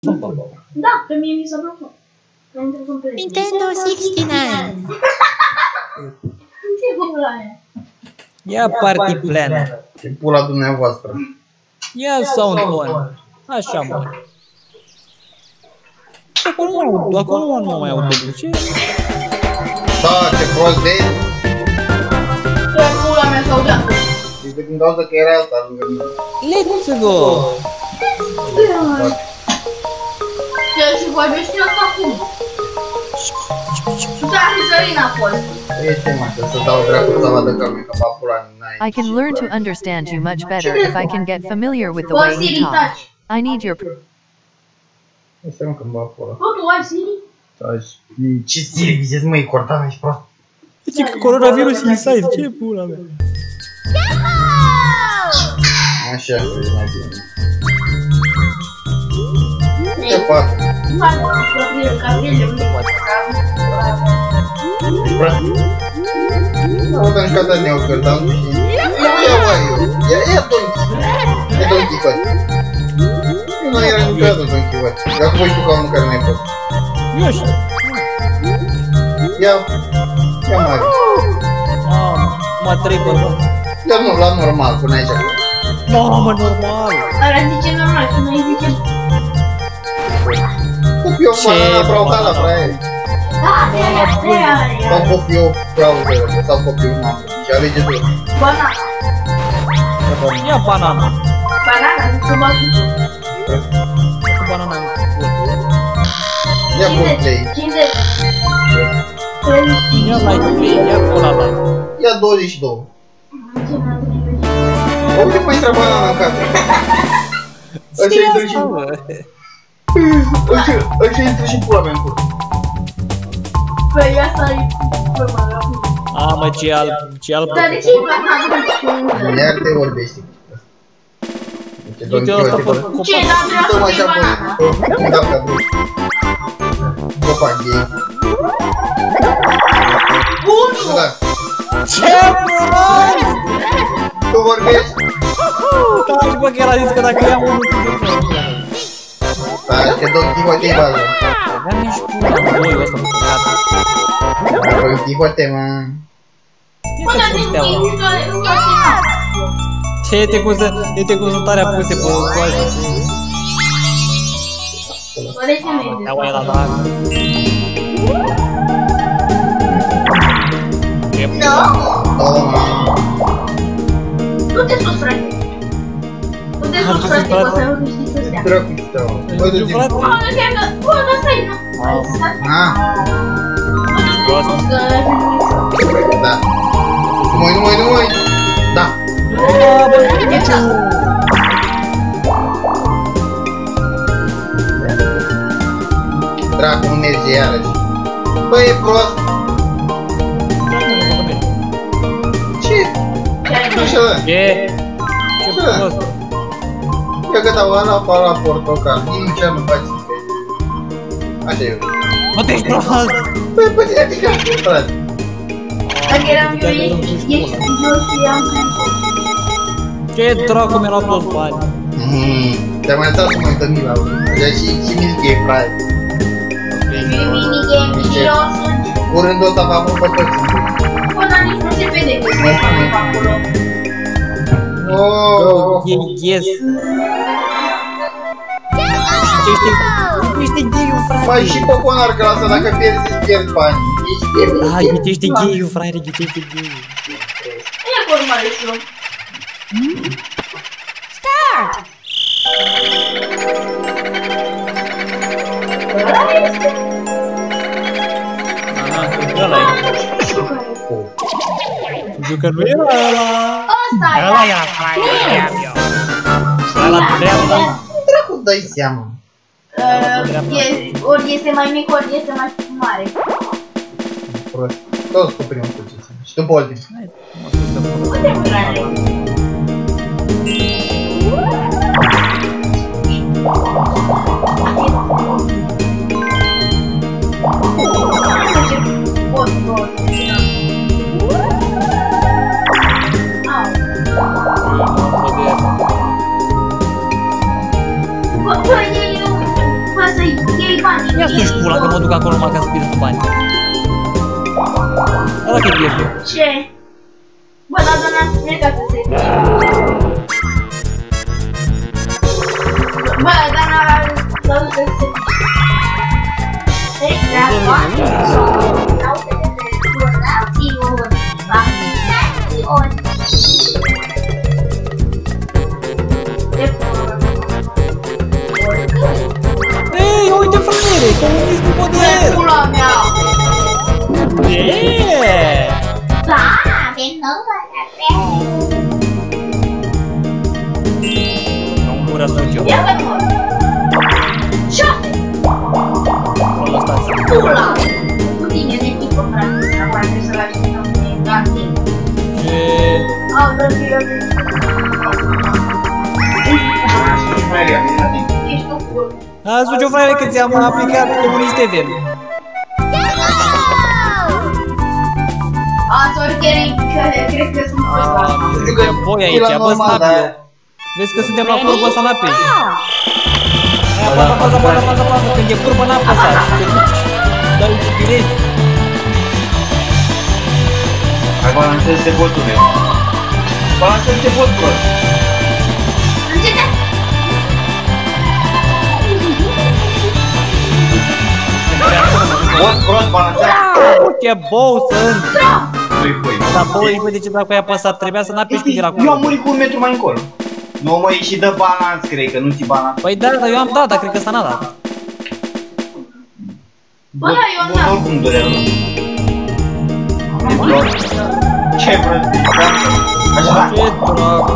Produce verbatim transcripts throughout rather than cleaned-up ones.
Da, pe mie mi s-a blocat. Nintendo șaizeci și nouă. Ce pula aia? Ia party plan. Ce pula dumneavoastră. Ia sound on. Așa, mă. Acolo nu mai acolo nu mai aud. Ce? Da, ce prost de. Pe pula mea s-au dat. Este din cauza că era asta lângă mine. Let's go! Ce și vorbești asta acum? Da, Rizărin a fost. Este mă, să dau dracu să vadă că mi-e că va pula n-ai. I can learn to understand you much better if I can get familiar with the way you talk. I need your... Este mă când va pula. Bă, tu ai Siri? Ce Siri vizezi mă, e cordat, ești prost. Ce că coronavirus inside, ce pula mea? Așa, e mai bine. Ce fac? Nu mai mă, Gabriel, Gabriel, unde poate ca... Nu am încat de neocăr, dar nu știu. Ia mă, eu. Ia, ia Donchi. Ia Donchi, fă. Eu nu era niciodată Donchi, fă. Ia cu voi știu ca unul care n-ai fost. Eu știu. Ia, ia mare. Mă trei bărbat. Ia nu, la normal, până aici. Mamă, normal. Ăla zice normal și noi zicem... Copiu o banana brautala, fraie. Da, de aia, de aia. Sau copiu brautelă, sau copiu mamă. Și alege tu. Banana. Ia banana. Banana, nu se bată. Cu banana. Ia play. cincizeci. Ia like play, ia cola la. Ia douăzeci și doi. Orice mai intră banana în casă. Ăștia intră și... Ăștia intră și pula mea în cur. Păi asta-i... A, mă, ce alb, ce alb. Dar de ce e banana? Iar te vorbești. Uite ăsta pe copac. Ce, dar vreau să fie banana? Da, ca vrei. Copac gay. Unu! Da. Ce prost! Tu vorbești? Da, și bă, că el a zis că dacă iau unul cu de Da, că Don Quixote-i bază. Aveam nici pula în boiul ăsta, mă, gata. Don Quixote, mă. Bă, dar de ce nu faci? Ce e te cum să, e te cum să tare apuse pe coajă. Bă, de ce merge? Ia oaie la lag. Nu te sus, frate. Nu te sus, frate, că o să nu știi să stea. Dracu-i stau. Bă, du-te. Bă, nu te-am dat. Bă, dar stai, nu. Ah. Bă, nu te sus, că... Da. Nu mai, nu mai, nu mai. Da. Dracu, nu merge iarăși. Bă, e prost. Ce? Așa da. E? Ce prost? Ia că dau ăla pe ăla portocal. Nici nu faci. Așa e. Mă, te-ești prost! Băi, bă, te-ai picat, frate. Dacă eram eu, ești jos și am venit. Ce dracu mi-a luat toți bani? Te-am mai dat să mă uită Mila. Așa și minigame, frate. Minigame și eu sunt... Curând ăsta va apă pe toți. Bă, dar nici nu se vede că se face pe acolo. Oooo. Yes. Ce știi? Ești gay-ul, frate. Mai și Poponar că lasă, dacă pierzi, îți pierzi bani. Ești pierzi. Da, ghitește gay-ul, frate, ghitește gay-ul. E cu urmare și eu. Start! Aha, ăla e. Jucă nu era ăla. Ăsta e. Ăla era, frate, eram eu. Ăla dreapta. Dracu, dai seama. Ori este mai mic, ori este mai mare. Prost. Toți cu primul puțin. Și tu Poldi. Unde frate? Bot, bot. Bă, bă, e eu. Bă, bani. Ia sus pula că mă duc acolo numai ca să pierd bani. Ăla că pierd eu. Ce? Bă, dar donați mie ca să se duce. Bă, dar n-a să se duce. Ei, dar bani. Sau te vede donații-uri. Donații-uri. Ce pula? Ei, uite fraiere, comunismul modern! Pula mea! Eee! Da, avem nouă la Nu-mi gura să eu. ia pe mor! Șase! Acolo stați. Pula! Cu tine de tipă, frate, acum trebuie să-l așteptăm pe gati. Ce? Au, dă-l viră de... Ești tu pula. A, suci-o fraiere că ți-am aplicat comunist T V. A, sorry, cred că sunt prost. E boi aici, bă, snapi. Vezi că suntem la curbă să n-apeși. Apasă, apasă, apasă, apasă, apasă, când e curbă n-apăsa. Te duci, dai un cipirești. Hai, balanțează-te botul meu. Balanțează-te botul ăla. Încete! Bot prost, balanțează. Ce bou sunt! Doi pui. Dar băi, băi, de ce dacă ai apăsat? Trebuia să n-apeși când era Eu am curbă. murit cu un metru mai încolo. Nu mă ieși de balans, cred că nu ți balans. Păi da, dar eu am dat, dar cred că ăsta n-a dat. Bă, da, eu am dat. Oricum dorea, nu. Ce prostie, așa. Ce dracu!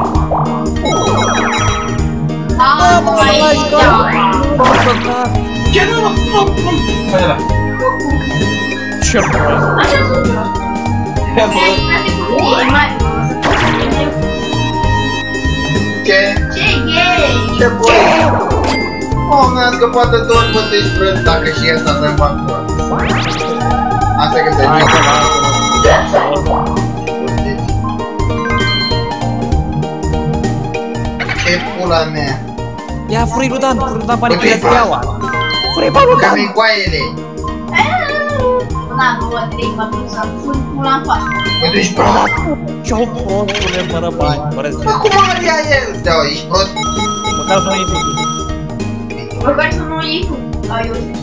A, Bă, mai mai da. da! Ce nu, nu, nu, nu. Așa la. Ce prost! Așa sunt eu. Ce prost. E mai... Ce? Ce gay? Ce boi? Oh, mi-a scăpat de tot, bă, te-ești prăt, dacă și ăsta să-mi fac cu asta că te-ai Hai, joc. Ce pula mea? Ia furi Rudan, furi Rudan banii Bă, tu pe ești iaua! Furi bani Că Rudan! mi-i coaiele. Da, două, trei, patru, sau furi pula în față. Bă, tu ești prost. Ce-o prostule, fără bani, fără zi. Bă, cum ar ia el? Stea, ești prost? Măcar să nu iei tu. Măcar să nu iei tu. A, eu zic.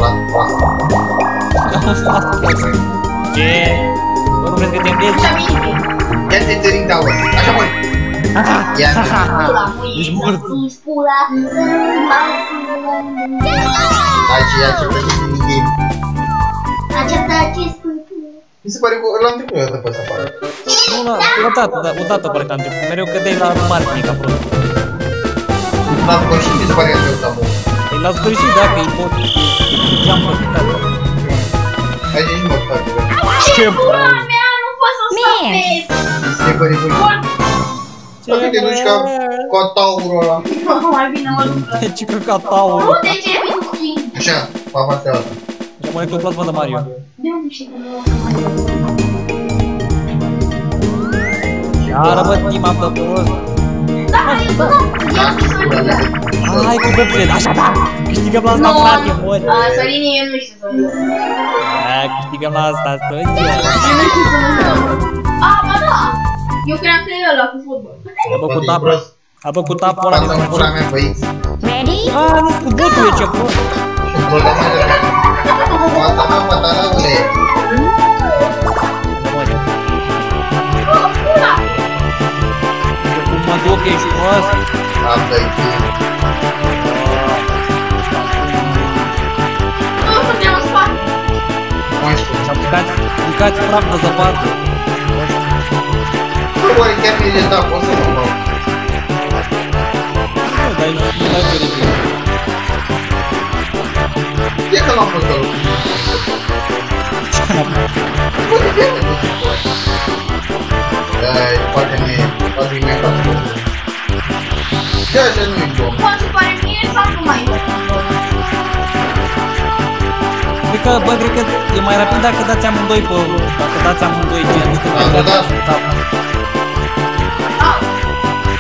Ce? Bă, nu crezi că te împiezi? Așa mine. Ia te tăring de aur. Așa mori. Ia te Pula, mui. Ești mort. Ești pula. Hai ce ia ce plăcut din game. Aceasta ce spui tu? Mi se pare că l-am trecut eu dată pe ăsta afară. Nu, da, o dată, da, o dată pare că am trecut. Mereu că dai la marketing ca prost. N-am făcut și mi se pare că am trecut amul. Păi la sfârșit, dacă îi pot... Ce-am profitat. Hai ce ești mort, frate. Ce Pula prost! mea, nu pot să stopez. Mi se pare că Dacă te duci ca cu taurul ăla. Mai bine mă lucră. Ce căcataurul. Nu, de ce mi tu plin? Așa, papa astea asta. Rămâne cu plasma de Mario. De unde știi că nu o să mai Iară, bă, team-up de prost. Da, eu bă, eu mi s-o Hai cu băpred, așa da! Câștigăm la asta, frate, mori! Sorini, eu nu știu să mă Da, câștigăm la asta, stăți! Eu nu știu să mă A, ba da! Eu cream că e ăla cu fotbal. A bă cu tapă, a bă cu tapă ăla de Pasă-mi fotbal. pula mea, băiți. Ready? A, nu, cu botul e ce prost! Și pula mea de la... Pasă mea, pătalaule. Mori. Oh, pula! Cum mă duc, ești prost? Am dă-i Nu, suntem în spate. monstru. Și-am picat, picați praf de zăpadă. Bă, oare chiar mi-e de dat, pot să mă bag. Nu, dar ești nu mai fericit. E că l-am fost ăla. Bă, de ce nu te poate? Dai, poate mi-e, poate mi-e ca să de așa nu-i bun. Poate să pare mie sau nu mai e? Cred că, bă, cred că e mai rapid dacă dați amândoi pe... Dacă dați amândoi gen, nu Da, da, da. Au.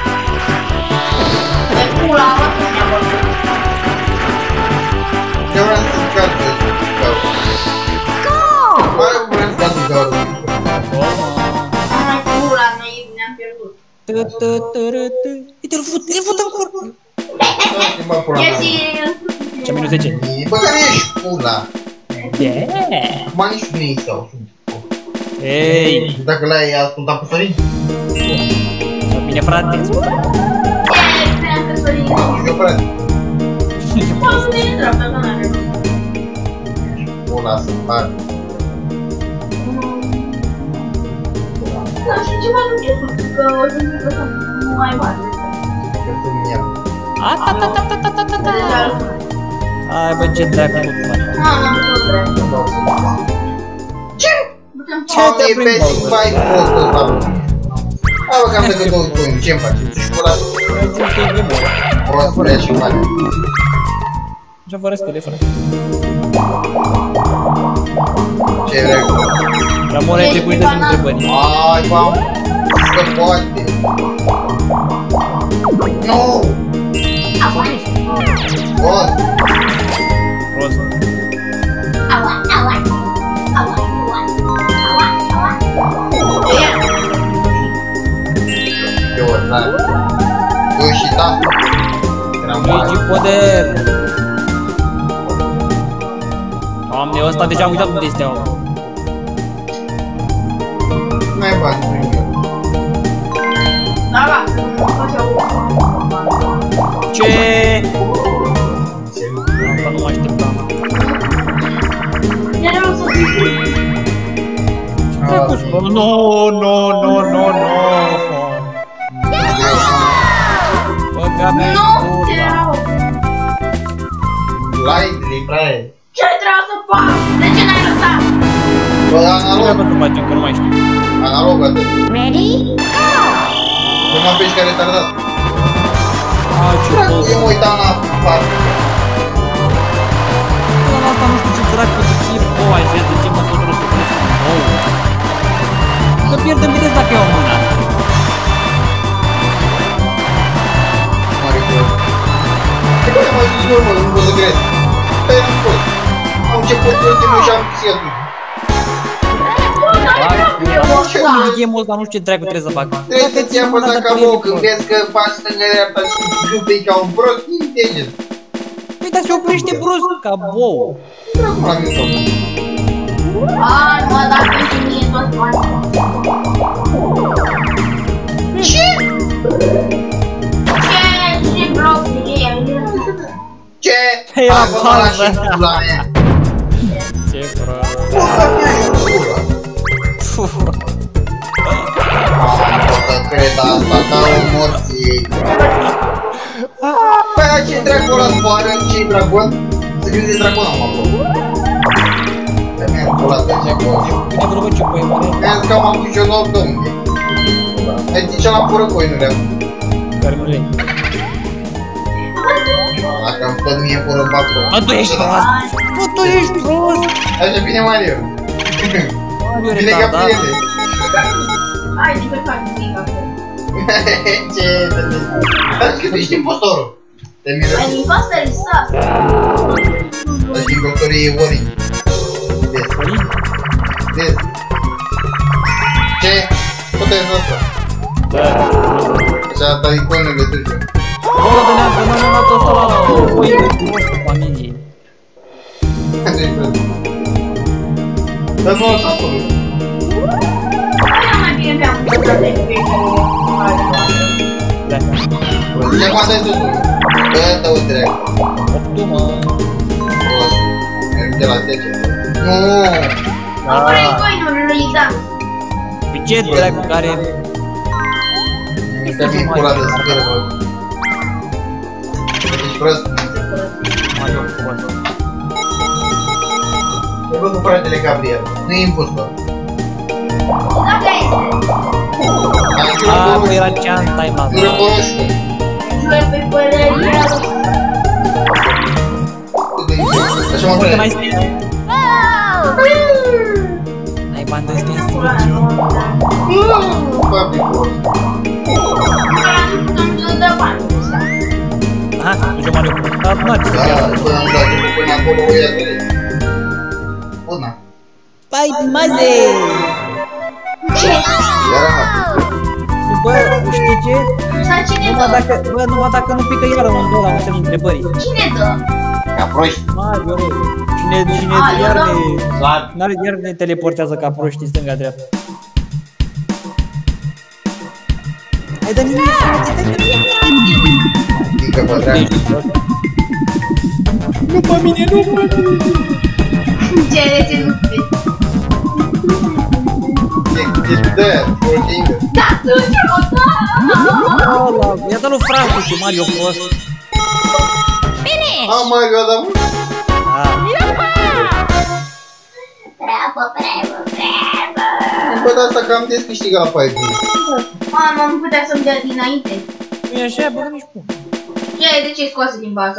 E pula, mă, cum ne-a vorbit. Eu vreau Uite, îl fut, îl fut în cur. E și... Ce minus zece. Bă, care ești pula? Yeah. Acum nici nu e sau. Ei. Dacă l-ai ascultat pe Sorin? Bine, frate. E, spuneam că Sorin... Eu, frate. Poți să te intră, dar nu are. Pula să fac. Da, și ce mai nu știu, că o să zic că nu mai mare. Că sunt mie. Atatatatatatatata. Hai, bă, ce dracu. Mama, nu vreau. Ce? Ce te-a E prins, basic bă? mai prost ăsta. Hai bă, că am decât două coini, ce-mi faci? Și pula prost, vrea și mare. Ce fără stele, frate? Ce vrei? La mor ai trebuit să întrebări. Ai, v-am că poate. Nu! Bun! Prost. Eu, da. Eu și da. Eram mare. Regi poder. Doamne, ăsta deja am uitat unde este, om. N-ai bani prin el. Da, da. Ce? Asta nu mă așteptam. E rău să fii. Ce-ai pus, bă? No, no, no, no, no. Băga-mi-i Nu, ce curva. rău. Lai, driprai. Ce trebuia să fac? De ce n-ai lăsat? Bă, Ce analog. trebuie să facem, că nu mai știu. Analog atât. Ready? Până am pești care retardat. Ai, ce Dracu, prost. eu mă uitam la parte. La asta nu știu ce dracu de ce e boa, ce de ce mă tot răspundesc. Oh. Că pierdem vedeți dacă iau mâna. Mare prost. De care m-ai zis eu, mă, nu pot să cred. Păi n-am fost. Am început ultimul și am zis atunci. Ce game-ul ăsta, nu știu ce dracu trebuie să fac. Trebuie să-ți ia apăsa ca bou, când vezi că faci stânga-dreapta și câmpei ca un prost, inteligent. Păi, dar se oprește brusc, ca bou. Dracu la micro. Ai, mă, dar pentru mine toți banii. Ce? Ce? Ce bloc e? Ce? Era A, bă, mă lași pauză. în pula mea. Ce prost. Bă, că mi-ai pula. Am pot să cred asta ca o morție. Păi, dar ce dracu ăla zboară? Ce-i dragon? Să crezi de dragon am acolo. Că mi-am pulat de ce acolo. Bine vă rog, ce băie, mă, Mi-am zis că am avut și eu noroc de unde. Ai zis ce la fură coinurile acum. care nu le ai. Dacă îmi tot mie fură în bacul. Bă, tu ești prost. Bă, tu ești prost. Așa bine, Mario. Mario Bine ca retardat. prieten. Hai, nici pe fac nimic acolo. Ce să te zic? Dar că tu ești impostorul. Te miră. Ai din asta e sas. Ești impostorii ori. Vezi, Păi, vezi. Ce? Tot e asta. da. Așa ta iconele trece. Bă, dă-ne-a, dă-ne-a, dă-ne-a, tot ăla, băi, băi, prost cu familie. Dar nu o să acolo. Hai, mai bine pe am mutat de pe Da. Ce acum stai totul? Bă, dă-o treacă. Optul, mă. Prost. Merge la zece. Nu! Acolo e coinurile lui Dan. Pe ce dracu care... Te fi pula de scârbă. Ești prost? Mario prost. Te văd cu fratele Gabriel. Nu e impostor. Dacă este. Ai A, jură bă, pe era roșu. ce-am timat. Jură pe roșu. Jur pe părerea. Așa mă Că pune. n-ai stil. N-ai bani de stil. Papi prost. Nu dă bani. Ha, duce Mario prost. Dar nu are ce să Da, fie. până am dat ce până acolo o ia trei. Bună. Pai, maze! Ce? Iar am. Bă, știi de ce? Sau cine Numai dă? dacă, bă, numai dacă nu pică iară un dă la un semn întrebării. Cine dă? Ca proști. Mario, cine, cine A, eu iar dau. ne, n-are- iar ne teleportează ca proști stânga-dreapta. Hai, dă nimic, frate, dă nimic. Pică pe dreapta. Nu pe mine, nu pe mine. Ce ce nu știu. Ce dă, proștingă. Da, tu ce o da! Ăla, ia dă lui Francu și Mario prost. A, Mario, dar mă. Da. Treabă, treabă, treabă. Bă, dar asta cam des câștiga la Pai Bun. Mamă, nu putea să-mi dea dinainte. Nu e așa, bă, nici cum. Ce, de ce-i scoase din bază?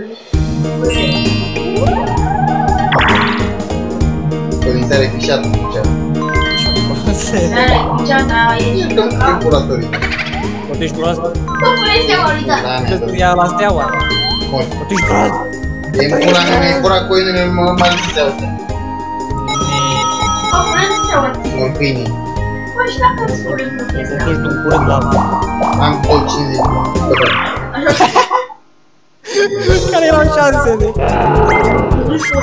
Părințare fișată, făcea. N-are piceata, e... E cam calculatorii. Tot ești prost. Bă, puneți de orită. Da, Ce mi-a tu dat. ia la steaua? Mori. Tot ești prost. E pula mea, mi-e cura coinele, mă mai lipseau astea. Bă, puneți de orită. Morfinii. Bă, și dacă îți puneți nu Să trebuie. duci un curând la mână. Am tot cincizeci. Așa, Care erau șansele? nu știu.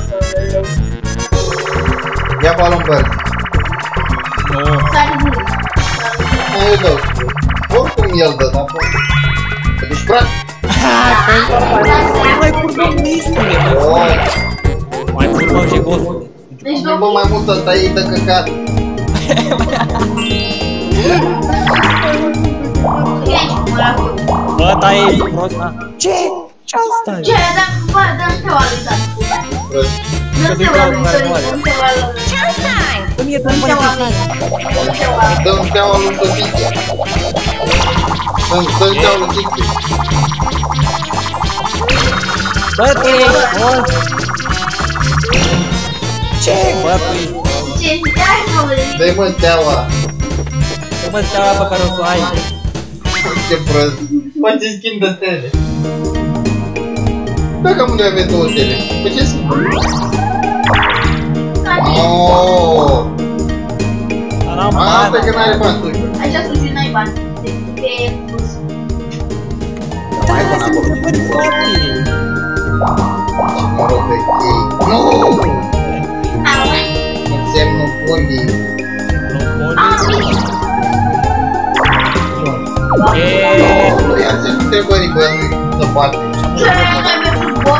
Ia balon verde. Nu. Sari bun. Mă, eu dau. Oricum el dă, dar pot. Te duci prea? Mai curvăm listele, mă. Oi. Mai curvăm și gostul. Deci, Bă, domnul, mai mult ăsta ei dă căcat. e aici, mă la fiu. Bă, ta e prost, da? Ce? Ce asta e? Ce, dăm, bă, dăm steaua lui Dan. Prost. Dăm steaua lui Sorin, dăm steaua lui... Îmi e Dăm steaua lui... Dăm steaua lui... Dăm steaua lui Soficia. Dăm dăm steaua lui Tictu. Bă, tu ești prost. Ce? Bă, tu ești prost. Ce, stai, mă, Dă-i mă steaua. Dă mă steaua pe care o să o ai. Ce prost. Mă, ce schimb de stele. Dacă amândoi aveți două stele. Pe ce schimb? Oooo. Dar n-am Asta bani. că n-are bani, tu. Așa sunt și n-ai bani. De pus. Da, hai să mă bani foarte. Mă rog pe chei. Nu! Am, Însemnul fundii. Nu pot. am, Ce? Nu ia să întrebării, bă, nu se poate. ce vreme de fotbal?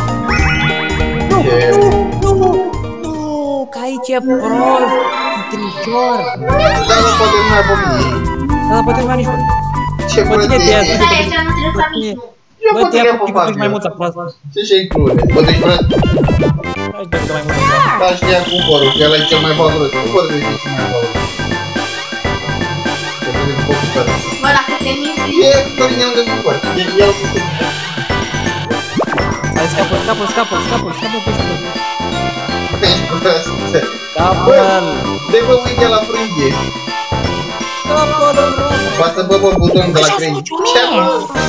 Ce? Nu, nu, că aici e prost, e trișor. Dar nu poate nu mai pe mine. Dar poate nu mai nici bă. Ce Bă, tine prostie. te-ai- Stai, aici nu trebuie să am nici nu. Eu Bă, pot te-ai să făcut fac cu mai multă proastă. Ce și-ai clune? Bă, deci prost. Hai să mai multă proastă. Da, știa cumpărul, că ăla e cel mai valoros. Nu pot să zici cel mai valoros. Să vedem cum cumpără. Bă, dacă te minți, E, Dorin, el de cumpăr. El să se... Hai, scapă, scapă, scapă, scapă, scapă pe jos. Ești prost. Scapă-l! De bă, uite la frânghie. Scapă-l, rost! Pasă bă, bă, butonul de la credit. Ce bă?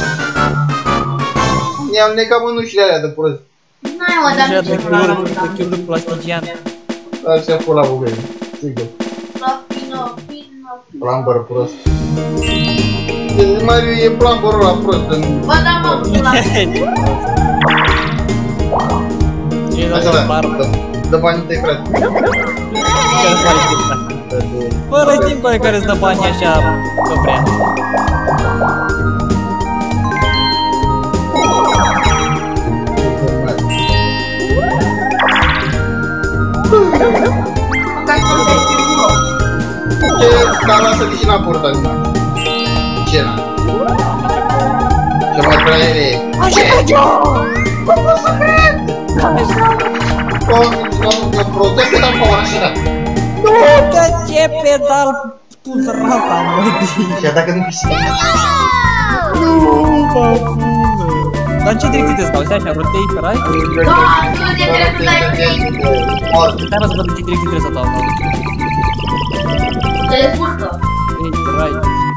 Mi-am necat mânușile alea de prost. n-ai mă, dar Deja nu de știu. chiurul, de chiurul plastician. Așa pula bugării. Sigur. Pino, pino, pino. Plumber prost. Deci Mario e plumberul ăla prost în... Bă, da, mă, pula. Ce e Așa la da, bară? dă, dă banii tăi, frate. Fără timp pe care îți dă banii așa că vrea. Măcar să te fiu. Ce? Dar lasă-te și n-a purtat nimic. Ce n-a? Ce mai prea ele? Ce? Nu pot să cred! Cum, cum, că protect pe pe mașina. Nu, că ce pedal tu rasa, măi. Și dacă nu câștigi? Nu, mă bună. Dar în ce direcție te stau? Stai așa, rotei pe rai? Da, nu te trebuie să dai free. Mort. Stai mă să văd în ce direcție trebuie să dau. Te furcă. Ei, pe rai.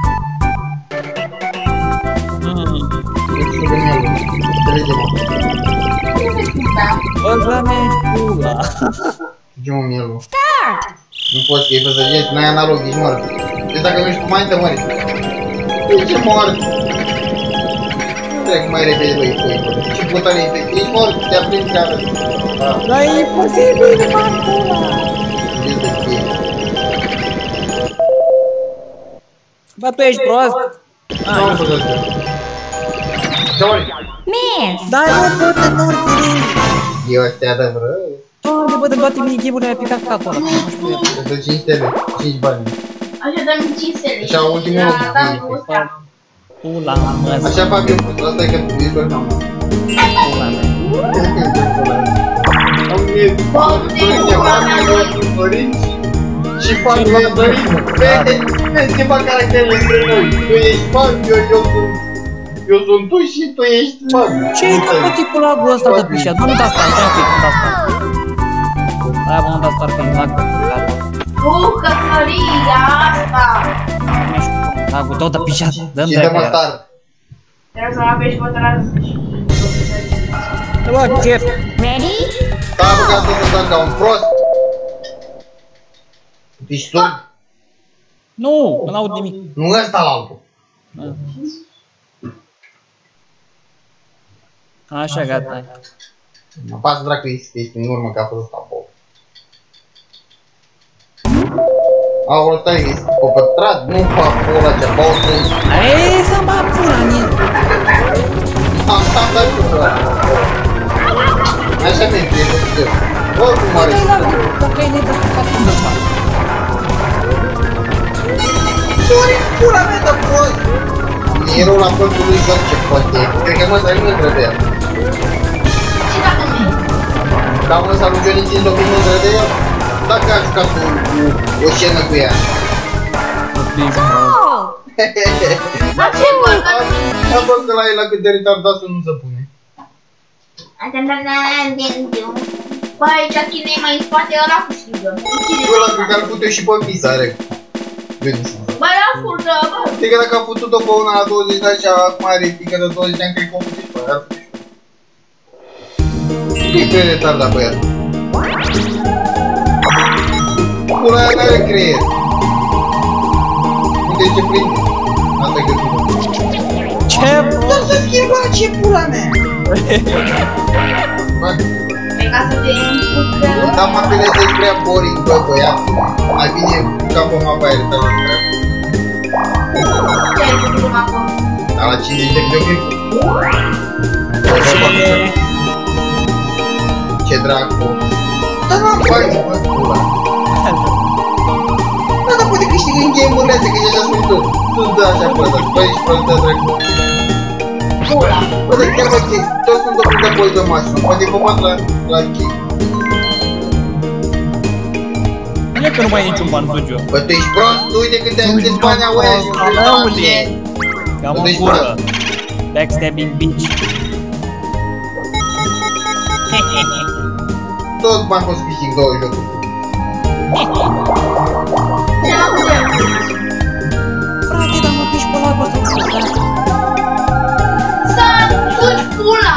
Mm. Înțelege-mă. Da. Bă, dă-mi pula. Trage-mă mielul. Nu poți că e pe săgeți, n-ai analog, ești mort. Deci dacă nu ești cu mai, te mări. Ești mort! Trec mai repede, băi, băi, băi. Ce butare este? Ești mort, te-a prins care. Dar e imposibil, Marcula! Bă, tu ești prost? Nu am făcut asta. Ce-ori? Miss! Dar nu pot să nu înțeleg! Eu ăstea dăm rău. Doamne, bă, de toate minigames-urile ai picat capul ăla. Îți dă cinci stele, cinci bani. Așa dăm cinci stele. Așa, ultimul Da, lucru. da, nu stea. Pula mă, Așa fac eu, asta e că ești pe mama. pula mea. Am mie, Dorin, eu am mie părinți și fac la Dorin. Vede, vezi ce fac caracterele între noi. Tu ești fan, eu, eu sunt... Eu sunt tu și tu ești fan. Ce-i că pe tipul ăla ăsta de pișat? Bă, nu da asta, stai un pic, nu da asta. Aia, bă, nu da asta, ar fi exact. Bucătăria asta! Da, cu tot de pișat, dă-mi Și de dăm pe ea. star. Trebuie să-l apeși pe tras. Bă, chef! Ready? S-a băgat să se dăm ca un prost. Ești surd? Nu, nu aud nimic. Nu ăsta la altul. Așa, gata. Apasă dracu, ești în urmă că a fost ăsta, bă. Aolo, stai, ești pe pătrat, nu fac ăla ce bau sunt. Ei, să mă pula mie! Am stat dar cu ăla. Așa merge, e posibil. Oricum are Dai și la ăla. ok, ne dă ca cum să fac. Dorin, pula mea de prost! Erou la postul lui Gott ce poate. Cred că mă să nu trebuie. Și dacă nu e? Dar mă să nu eu nici în mândră de el. Dacă a jucat cu o scenă cu ea. Oh! Dar ce bărcă? Am văzut că la el la cât de retardat să nu se pune. Bă, aici cine e mai în spate, ăla cu știgă. Ăla pe care pute și pe Misa, rec. Gândiți. Bă, ascultă, bă. Știi că dacă a putut-o pe una la douăzeci de ani și acum are pică de douăzeci de ani, cred că o pute și pe aia. E prea retardat pe el. Pula aia n-are creier. Uite ce prinde. Asta e gândul. Ce bro? Dar să schimba ce pula mea! Pe ca să te împucă. Dar mapele de prea boring, bă, băiat. Mai bine ca pe mapa aia retardat prea. Ce ai făcut acolo? Dar la cincizeci de videoclip. Ce dracu. Dar n-am bani, bă, pula. Da, dar poate câștigă în game-urile astea, că deja sunt tot. Sunt de așa până, dar băi, ești până de dracu. Pula. Bă, dar chiar mă chei, toți sunt dopuri de boi de masă. Poate comat la, la chei. Bine că nu mai e niciun ban, Sugiu. Bă, tu ești prost, tu uite câte câți bani au ăia și un Alăule! Cam Tu în ești gură. prost. Backstabbing bitch. Tot bani poți câștig două jocuri. Ce la putem? Frate, dar mă piși pe la bă, Să suci pula!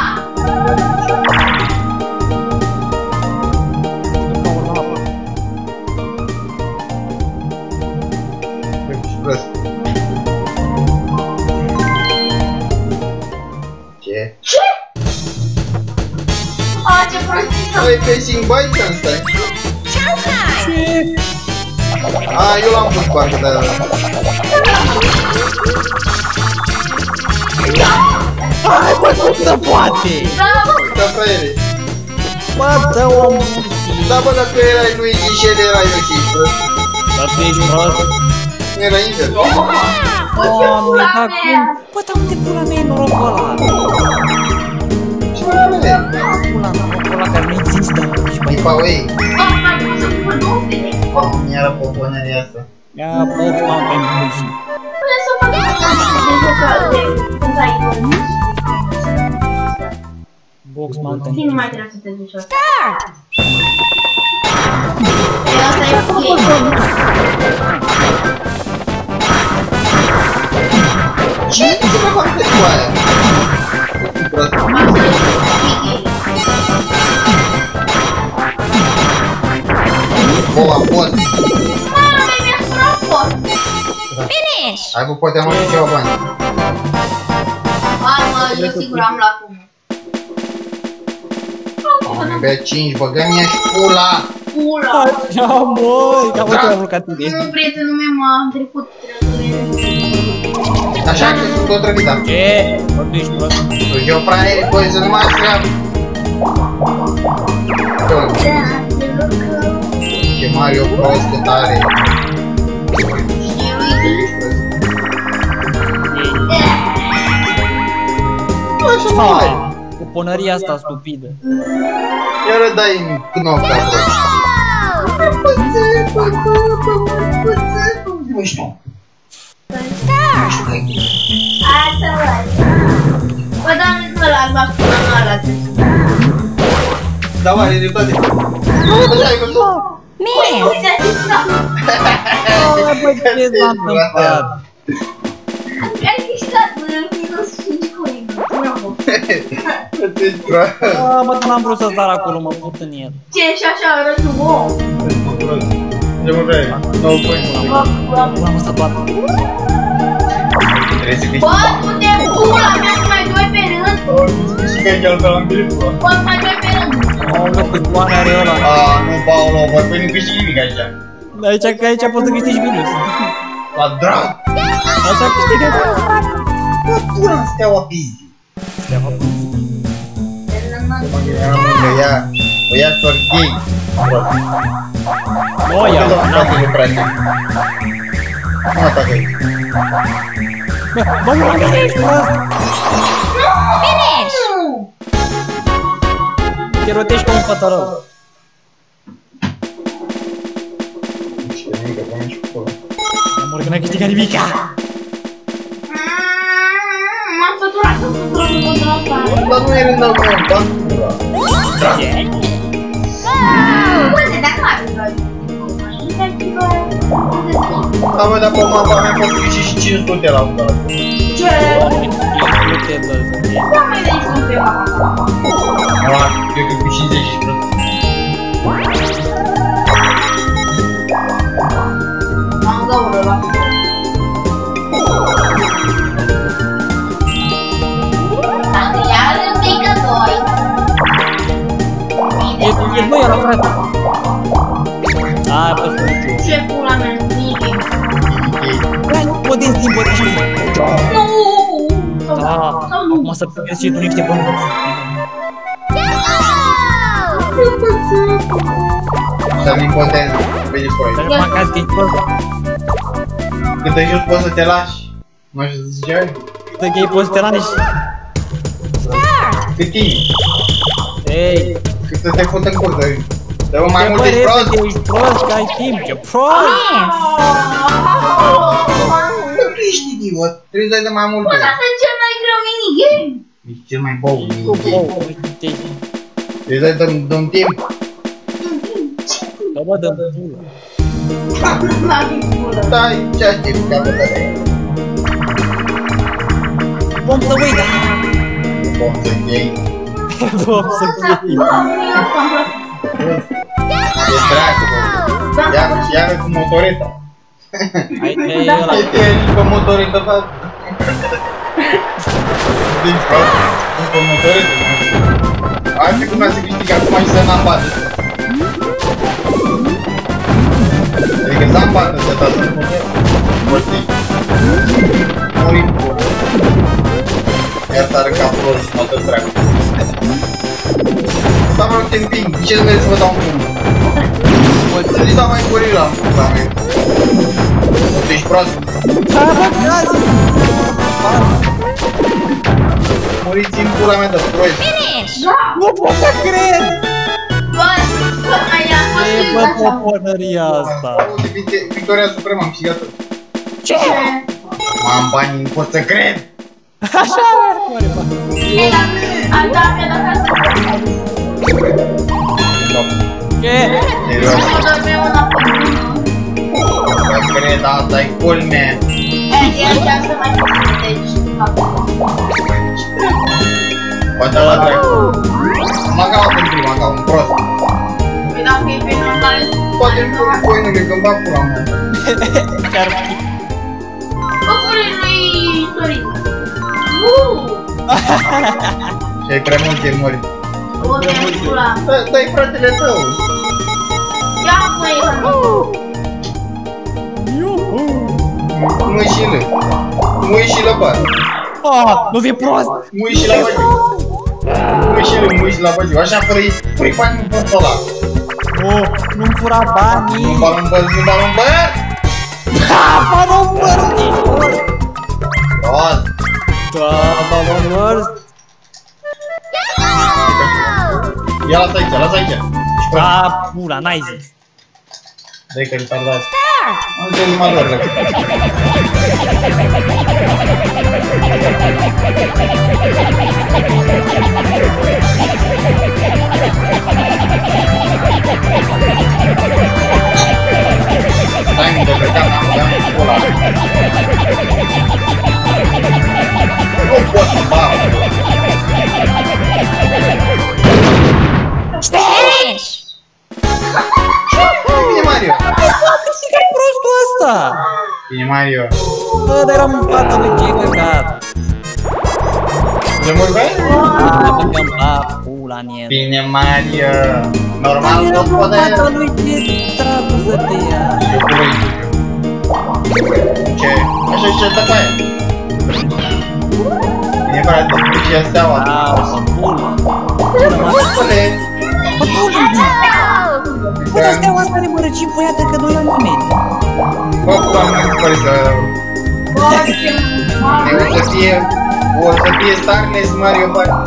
Ești prost. Ce? Ce? A, ce prostii să... Ai facing by chance, stai. Ce? A, eu l-am pus parcă, dar... Hai, bă, cum se poate? Da, bă, Da, fraiere. Bă, dă-o mulți. Da, bă, dacă erai lui Ghișel, erai eu și ești prost. Dar tu ești prost? Nu era invers. bă, ce Doamne, pula dar mea! cum? Bă, dar unde pula mea e norocul ăla? Ce mai fraiere? Pula, norocul ăla care nu există. Și E pa way. Bă, mai cum să pun notele? Mamă, mi-ară poponerea asta. Ia, Box Mountain Bullshit. Putem să facem de jucat de când ai dormit. Box Mountain Cine mai Bullshit. trebuie să te duci asta? E asta e ok. Ce? Ce mai fac pe cu aia? Prost. Asta e ok. O, am fost. Mame, mi-a spus fost. Finish! Finish! Hai, bă, poate am avut ceva bani. Hai mă, eu sigur am luat unul. Am bea cinci, băgă-mi ea și pula! Pula! Așa, măi, cam uite am vrut tine. Nu, prietenul meu m-a trecut. Așa că sunt tot răvitat. Ce? Bă, tu ești prost. Tu eu fraieri, băi, să nu mai treabă. Ce Mario prost, cât are. Așa mai. Cu ponăria asta stupidă. Iar dai în knopca prost. Nu știu. Asta bă, dar nu ăla, albastră, nu ăla. Da, mare, dreptate. Așa e cum Miss! Bă, ce s-a întâmplat? Ai câștigat, bă, nu sunt colegă. Bravo. Ești prost. Bă, dar n-am vrut să sar acolo, mă put în el. Ce, și așa arăți un om? Ești prost. Ce mă vrei? nouă puncte. L-am să toată. Trebuie să Bă, du-te pula mea, mai doi pe rând. câștigi că chiar pe la îmbilit, bă. Bă, mai doi pe rând. Aoleu, câți bani are ăla. Aaa, nu, Paolo, bă, păi nu câștigi nimic aici. Aici, că aici poți să câștigi minus. La drag! Așa câștigă. Bă, pula în steaua pizzi. Bă, ia, bă, ia sorghei. Bă, ia, Nu poate lucra nimeni. Nu atacă aici. bă, nu mai ești prost. Finish! Te rotești ca un pătărău. Ce nimic, că pune și cu acolo. Amor, că n-ai câștigat nimica. M-am săturat să săturat cu totul asta. Dar nu e rândul meu, da? Drag! Uite, dacă ar fi vreo Da, bă, dar pe mapa mea pot câștigi și cinci sute la un dat. ce? Nu te lăs. Da, mai de aici cum te va. Ah, cred că cu cincizeci și vreo. Am gaură la dacă iar împică doi. E, e băi, ăla, frate. Ai, păi, să nu știu. Ce pula mea, nimic. Băi, nu pot din timp, băi, așa. Nu! Da, acum să primești și tu niște bănuți. Să-mi impotent, vezi cu aici. Dar măcar că-i prost. Cât de jos poți să te lași? Nu știu să ziceai? Cât că-i poți să te lani și... Cât timp? Ei, Cât să te fut în curte? Dă-mă mai ce mult, ești părere prost? că ești prost, că ai timp, ce prost! Nu tu ești idiot, trebuie să-i dă mai multe. Bă, asta e cel mai greu minigame. Ești cel mai bou minigame. Oh, uite. Trebuie să-i dăm, dăm timp. Da, bă, dă pula. La din pulă. Stai, ce aștept ca pe tare? Bom să uita! Bom să iei. Bom să uita! E dracu, bă. Iar, iar cu motoreta. Hai că e ăla. Uite, nici pe motoretă fac. Deci, prost, nici pe motoretă. Hai fi cum să câștig acum și să n-am bate. Adică să-am bate să dați în motoretă. Poți muri cu... Iar s-ară ca prost, mă tot treacă. Da, vreau te împing, de ce nu mergi să vă dau un pumn? Să zici, da, mai gorila, la mea. Tu ești prost? Da, bă, gazi! Muriți în pula mea de prost. Finish! Nu pot să cred! Bă, bă, mai ia, mă, E, bă, așa. popănăria asta! Victoria Supremă, am câștigat tot. Ce? M-am bani, nu pot să cred! Așa, mare, bă! Ei, dacă, am dat pe dacă să Ce? Serios, mă dormeam înapoi. să cred, asta-i culmea. E, e așa să mai fac, deci, Poate la dracu. M-a caut în prima, ca un prost. păi dacă e pe normal, Poate îmi pun coinule când bag pula mea. Chiar fi. lui lui Sorin. Nu! Și ai prea multe mori. O, te-am pula. Dă-i fratele tău. Ia măi, Mâșilă. Mâșilă, bă. Ah, nu fi prost! Mâșilă, bă. Mâșilă, mâșilă, bă. Așa fără-i bani în portul ăla. Nu, nu-mi fura banii! Nu balon bă, nu balon bă! Ha, balon bă, ești prost! Prost! Da, balon bă! Ia lasă aici, lasă aici! Da, pula, n-ai zis! Dă-i că retardați! Nu te numai lor, rău! Stai-mi de pe cam, am pula! Nu pot să bau! Smash! Bine, Mario! Ce prostul ăsta? Bine, Mario! Bă, dar eram în fața lui ce căcat! Ce mult vrei? Da, băgăm la pula în el! Bine, Mario! Normal, Eram tot în poate... fața lui ce dracu să te ia! Ce? Așa și ce dă pe aia? Bine, frate, tu ce steaua? Da, o să pula! Băscule! Bă, pula! Bă, dar steaua asta ne mărăcim pe ea de că noi am oameni! Bă, pula, nu mi se pare să... O să fie... O să fie Starless Mario Party.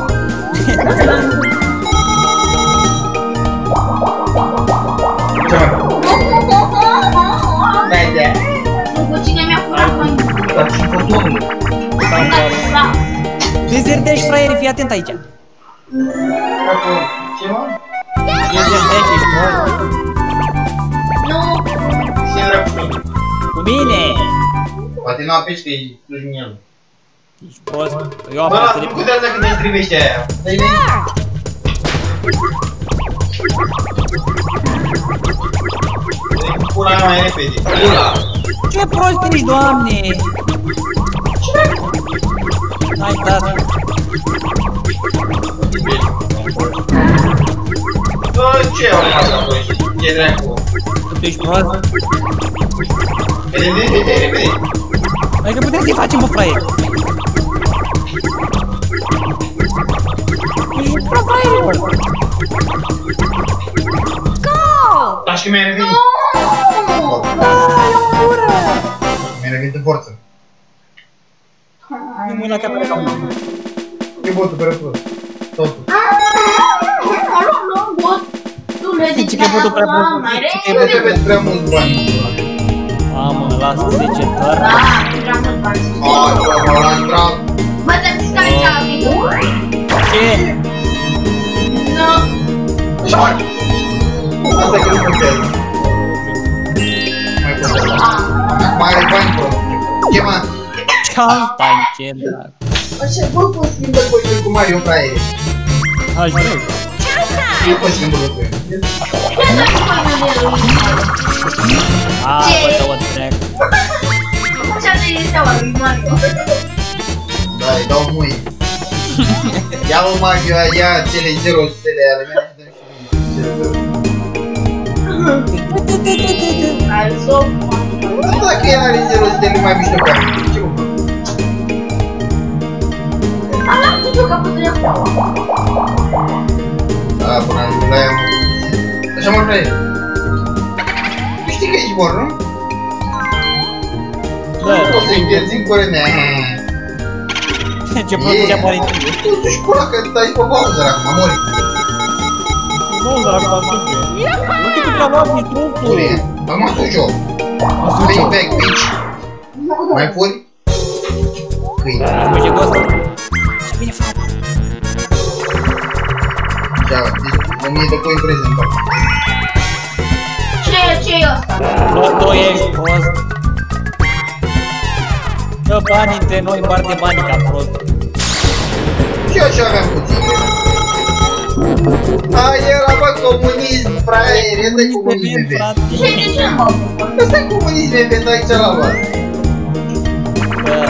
Ce mă? Da, da. Cu cine mi-a furat banii? Dar și fotonul. Da. Dezerdești, fraiere, fii atent aici! Ce mă? Dezerdești, ești prost! Nu. Singura cu mine. Cu mine! Poate nu apeși că e în el. Ești prost! Eu am Bă, pasă nu de... putează când îi strivește aia. Dă-i pula mea mai repede. Pula! Ce prost ești, doamne! Hai, da! Bă, ce au rămas apoi? Ce dracu? Tu ești prost? Repede, repede, repede! Hai că putem să-i facem, bă, fraier! Ești pro fraier, bă! Taci că mi-ai revenit! Ai, o gură! Mi-ai revenit în forță. Nu mâini la capul ca unul. E botul pe răpăr. Totul. Nu, bot. Tu le zici Ce că botul prea bun? mai Ce că Nu repede. trebuie prea mult bani. Mamă, lasă zece tări. Da, prea mult bani. Aaa, bă, m-a intrat. Bă, te-am zis că aici am venit. Ce? Nu. Șoară! Asta că nu contează. Mai contează. Mai are bani, bă. Ce mă? Ce-asta ce drag? Așa, bă, poți schimba cu cu Mario fraiere. Aș vrea. Nu poți schimba cu el. Ce să nu mai vedem? A, bă, dă-o drag. Așa de steaua lui Mario. Da, îi dau mui. Ia-o, Mario, ia cele zero stele ale mele și dă-mi și mie. Hai, s-o. Dacă el are zero stele, mai mișto ca mine. Ce mă? Am luat cu joc capătul de acolo. Da, până la aia mă... Așa mă fraiere. Tu știi că ești mor, nu? Da. Nu poți să-i pierzi în corea mea. Ce producție apare în tine? Tu duci pula că stai pe pauză acum, mori. Nu, dar acum am făcut. Uite cât am luat distruptul. Pune, am asuci-o. Bring back, bitch. Mai furi? Câine. Bă, ce costă? Ce bine fac. Așa, o mie de coin prezent. Ce, ce e ăsta? Bă, tu ești prost. Dă bani între noi, împarte banii ca prost. Și eu ce aveam puțin. A, era, bă, comunism, fraier, ăsta e comunism, Bine, bebe. frate. Ce, de ce mă bucur? Ăsta e comunism, bebe, dai ce la luat. Bă,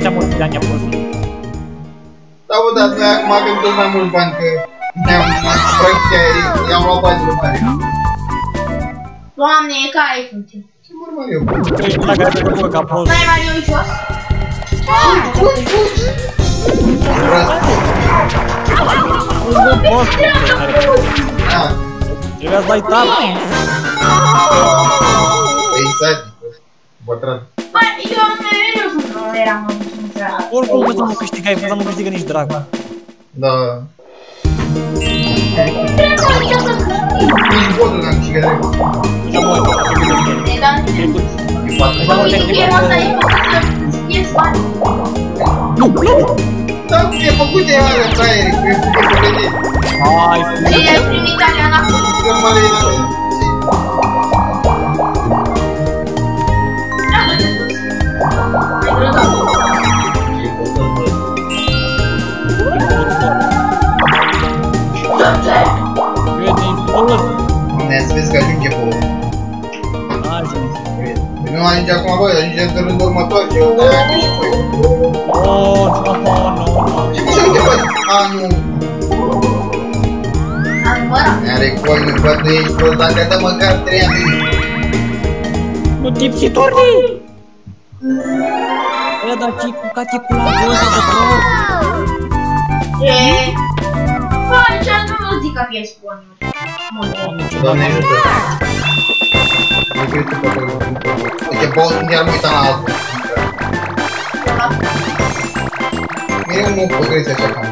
cea mult de ani a fost. Da, bă, dar noi acum avem tot mai mulți bani, că ne-am practic aerii, i-am luat bani de mare. Doamne, care ai funcție? Ce mor Mario? Păi, dacă ai făcut ca prost. Mai Mario în jos? Fugi, fugi! Prost, Ah, trebuia să dai tab. e sadic, bătran. Băi, eu nu eram în funcția. Oricum că să nu câștigai, că să nu câștigă nici dracu. Da. Nici botul n-am câștigat drept. Așa mă, că bine scrie. Ne dăm E patru. Așa mă, Uite, te-ai eu asta e făcut să îți bani. Nu, nu! Da, cum e făcut de alea, fraiere, cum e făcut pe vedere. Hai, Și ai primit alea înapoi. Că mă le-ai la mine. Ia dă-te sus. Ai grădat. E făcut, bă. Ce? eu te instalez. Ne să vezi că ajunge pe urmă. Ajunge. Nu ajunge acum, bă, ajunge în rândul următor, ce eu de-aia nu știu, băi. Oh, nu, nu, nu. Și cum se bă? A, nu. Am numărat. Are coinuri, bă, tu ești prost, dacă dă măcar trei ani. Nu tipsitorii! Bă, dar ce cu caticul la goză de prost? Ce? Băi, ce nu zic că fie sponiuri. Doamne ajută. Nu cred că pe acolo. Uite, boss, iar mă uitam la altul. Mie nu mă crezi așa cam.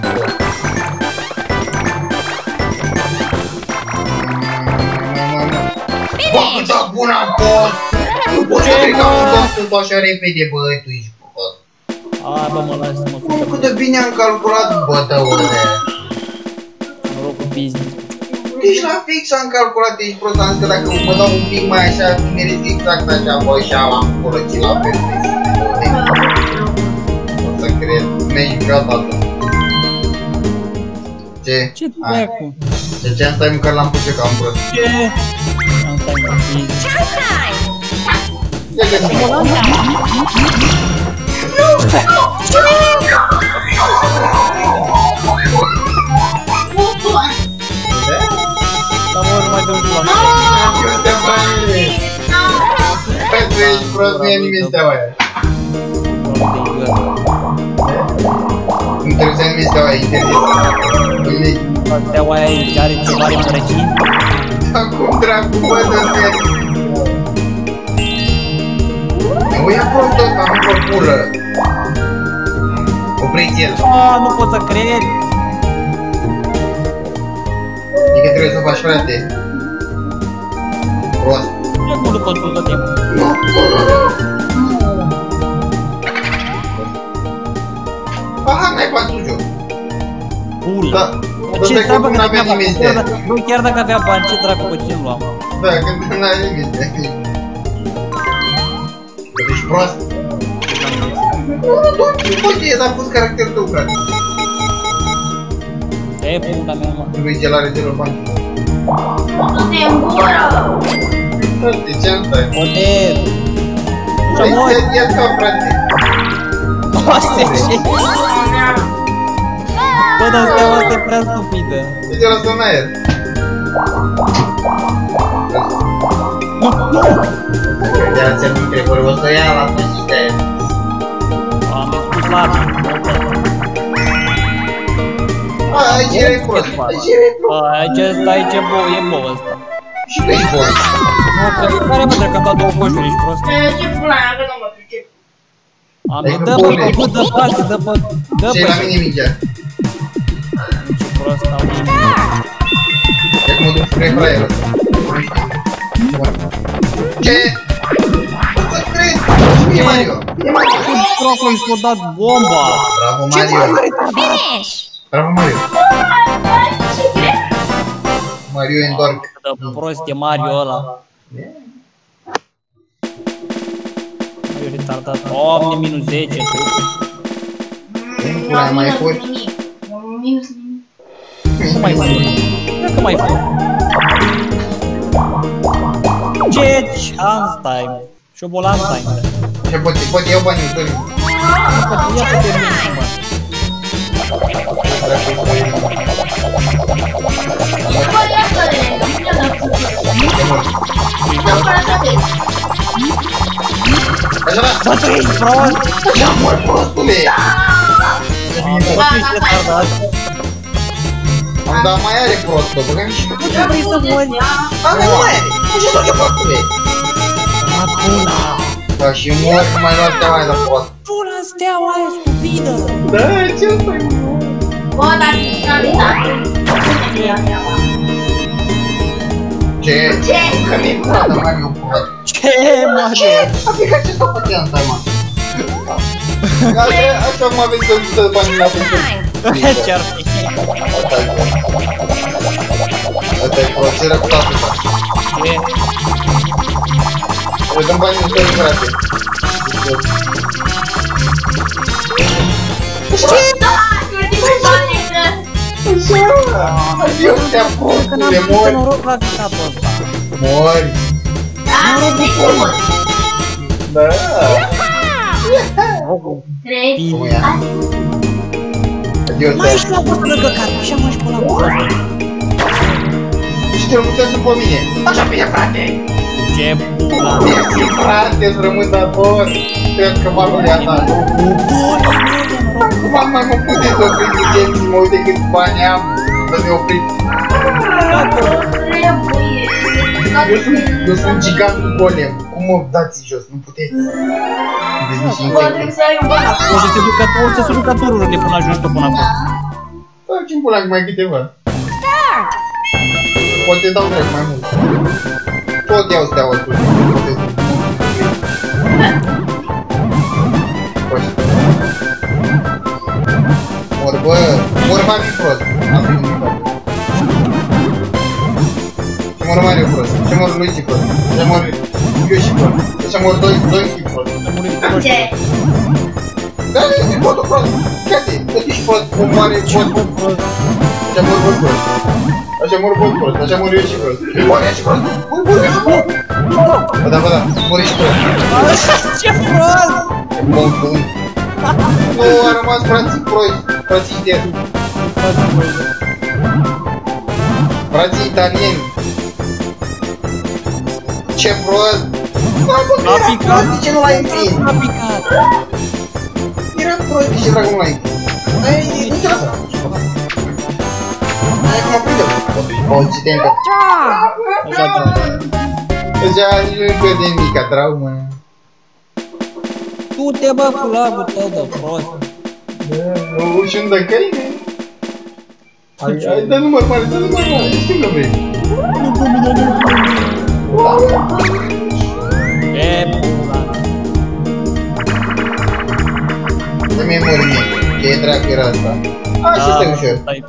Bă, cât de bun am fost! Nu pot să cred că am fost așa repede, bă, tu ești prost. Hai, bă, mă las să mă Bă, făcă. cât de bine am calculat, bă, tăule. Noroc cu business. Deci la fix am calculat, ești prost, am zis că dacă mă dau un pic mai așa, merezi exact așa, bă, și am curățit la perfect. O să cred, ne-ai jucat atât. Ce? Ce Hai. dracu? De ce am stai măcar l-am pus eu cam prost? Ce? Am stai mă, business. Ia că zi, mă. Dar mă, nu mai dăm cu la Eu te bani. Pentru ești prost, mie nimic steaua aia. Nu trebuie să nimic steaua aia, interzis. Nimic. Steaua aia e, are ceva de mărăcini. Acum dracu, bă, dă-te. Nu ia prost tot, am o pulă. Opriți-l. Ah, nu pot să cred. E că trebuie să faci, frate. Prost. Ce cum nu pot să timp? Nu. Aha, n-ai bani tu joc. Pula. Da. Ce Dă-te că treabă nu că avea avea nimic bani? de. Băi, chiar dacă avea bani, ce dracu pe ce luam? Da, că n-ai nimic de. Că ești prost. Nu, nu, doar ce poți, dar a fost caracterul tău, frate. E, pula mea, mă. Lui el are zero bani. Du-te în gură! Frate, ce-am stai? Poder. Păi, Ce mă? ia ca, frate. Asta e ce? Bă, dar steaua asta e prea stupidă. Uite, lasă în aer. Nu, nu! Ia ți-am întrebări, o să ia la sfârșit aia. Am spus la A, aici erai prost, aici erai prost. aici ăsta, aici e bou, e bou ăsta. Și tu ești prost. Nu, că care mă că am dat două coșuri, ești prost? E, ce pula mea, că nu mă pricep. Am Ai dă făcut pe cu, dă pe asta, dă pe... Dă Ce pe... la mine mingea. Ce prost au nimic. E cum mă duc spre fraierul ăsta. Ce? O să crezi? E Mario. E Mario. Ce dracu, i s-a dat bomba? Bravo, Mario. Finish! Bravo, Mario. Ce crezi? Mario e întorc. Dă prost e Mario ăla. Mario retardat. Doamne, minus zece. Pula, mai fost? Minus nimic. Nu mai fac. Cred că mai fac. Ce chance time? Șobolan time. Ce pot, pot iau banii, Tony? Ia să termin acum. Bă, ia să-le lângă, nu i-a dat să-l Ia fără să vezi. Așa da! Bă, tu ești prost! Așa mor, prostule! Bă, tu ești retardat. Am dat mai are prostă, băgăm și... Nu trebuie să mori. Am dat mai are! Nu știu ce prostule! Pula! Da, și mor, mai luat steaua aia de prost. Pula steaua aia stupidă! Da, ce stai? Bă, dar finalitate. Ce? Ce? Că mi-e curată, Mario, prost. Ce, Mario? Adică ce stau făceam, stai, mă? Așa mă aveți că să banii la pentru... Ce-ar fi? Asta-i prost. Asta-i prost, ce răcutat ăsta. Ce? Le dăm banii ăsta, frate. Ce? Da, eu te mai bani, Eu te-am prost, Că n-am de pus mori. noroc la capul ăsta. Mori. Da, de cum? Da. Trei. Cum e? Adio, Mai ești la botă de căcat, așa mă-și pula botă. și te rămuțează pe mine. Așa bine, frate. Ce pula. Mersi, frate, îți rămân dator. Cred că m-am luat ta. Cum am mai mă puteți opri clienții, mă uite câți bani am să ne oprit. Eu sunt, eu sunt gigantul golem. Cum mă dați jos? Nu puteți. Deci nici Bă, trebuie să ai un bani. O să se ducă, o să se ducă tururile până ajungi tu până acolo. Faci-mi pula mai câteva. Poate dau drept mai mult. Tot iau steaua tu. Mor, bă, mor mai fi prost. Am fi nimic. Ce mor Mario prost, ce mor Luigi prost, ce mor eu și prost, ce mor doi, doi și prost. Ce? Da, ești botul prost, gata, tot ești prost, cum mare bot prost. Așa mor bot prost, așa mor bot prost, așa mor eu și prost. Mor eu și prost, mor mor eu și prost. Bă da, bă da, mor eu și prost. Ce prost! Bun, bun. Nu, a rămas frații proști, frații interi. Frații italieni. Ce prost! A picat! De ce nu l-ai împins? A picat! Era prost, de ce dracu nu l-ai împins? Ai, nu te lasă! Hai, acum prinde-l! O, ce te încă! Așa, da. Deja nici nu-i vede nimica, traumă. Tu te bă cu lagul tău de prost. O, și-mi dă câine? Hai, hai, dă număr mare, dă număr mare, știu că vrei. E pula. Dă-mi mori mie, ce dracu era asta? A, și stai ușor. Stai.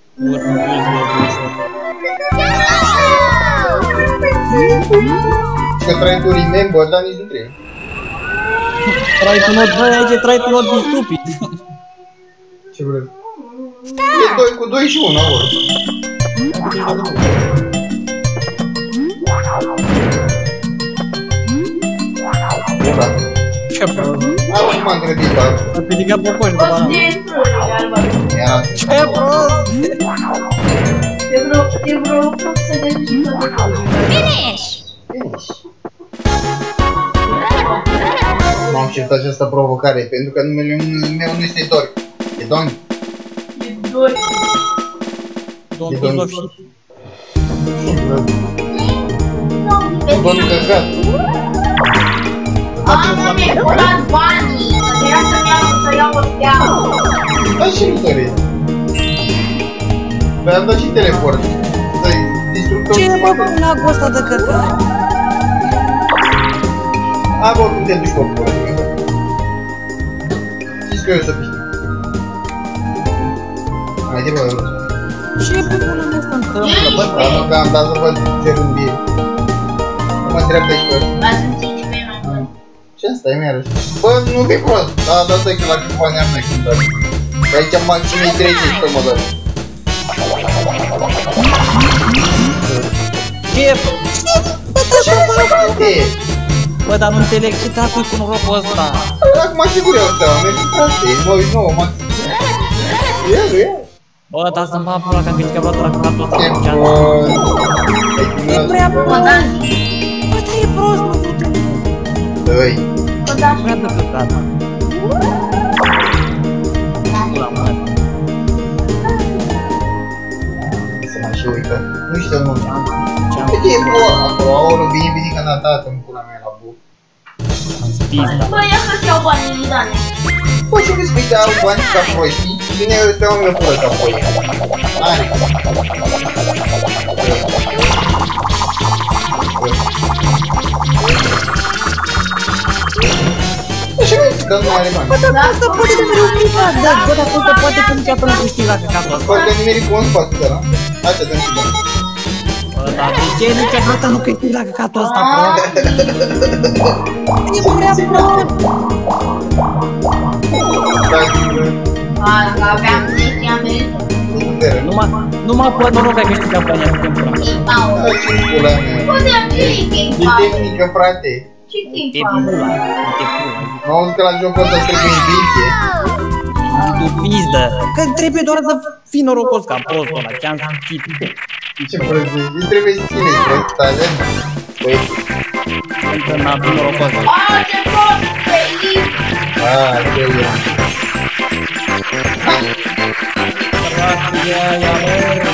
Și că trai tu remember, dar nici nu trebuie. Trai tu not, bă, aici trai tu not be stupid. Ce vrei? E doi cu doi și unu, ori. Ura. Ce prost. Acum m-am grăbit, dar... A ridicat pe coș de banană. Era... Ce prost! Te vreau, te vreau să găsești toate cosele. Finish! M-am șertat această provocare, pentru că numele meu nu este Dor. E Don. E doi. Domnul Filozofie. Don căcat. Am mi-ai furat banii, că trebuia să-mi iau, să iau o steaua. Da, și nu dorit. Dar am dat și teleport. Să-i distrugăm Ce și bă poate... cu lagul ăsta de căcat? A, bă, cum te duci pe pula? Știți că eu să piști. Haide, bă. Ce pe pula mea asta întâmplă, bă? Dar nu, că am dat să văd ce rândie. Nu mă întreabă aici pe ăsta. Ba, sunt cinci pe mai bun. Ce asta e iarăși? Bă, nu fi prost. Da, da, stai că la cât bani am noi când dau. Că aici maxim e treizeci pe mă dă. Ce? Ce frate? Bă, dar nu înțeleg ce dracu cu norocul ăsta. Acum sigur eu stau, mergi frate, mă uit nouă, Max. Ia, ia. Bă, dar să-mi bag pula că am gândit că vreau la catul ăsta. E E prost. prea prost. Bă, da, Bă, dar e prost, mă, fute. Dă-i. bă, da, Prea de căcat. Pula, mă. Să mă și uită. Nu știu, nu. Ce-am Uite, e bă, acolo, aolo, bine, bine că n-a dat în pula mea la bu. pizda. bă, ia să-ți iau banii lui Dane. Bă, și vezi că îi dau bani ca proștii, bine, eu îți dau mie pulă ca proștii. Are. Așa nu îți dăm mai are bani. Da? Asta poate de mereu clicat, da, bă, dar asta poate că niciodată nu câștig la căcatul ăsta. Poate nimeri cu un spate de la. Așa, dăm și bani. Bă, dar de ce niciodată nu câștig la căcatul ăsta, bro? E prea prost. Da, bă. Hai, că aveam zece, am venit. Nu putere, nu? Numai, numai pe noroc ai câștigat banii atât timp pula. King Power. Da, ce pula mea. Unde am ce King E Power? tehnică, frate. Ce King Te Power? pula, te pula. Nu auzi că la jocul ăsta trebuie invenție. Tu pizdă. Că trebuie doar să fii norocos ca prostul ăla, ce-am schip. Ce prost zici? Îți trebuie să țineți, prost, tale? Băi, Încă n-am fi norocos. Ah, ce prost, baby! aaa, ce e. Ia, ia, mă.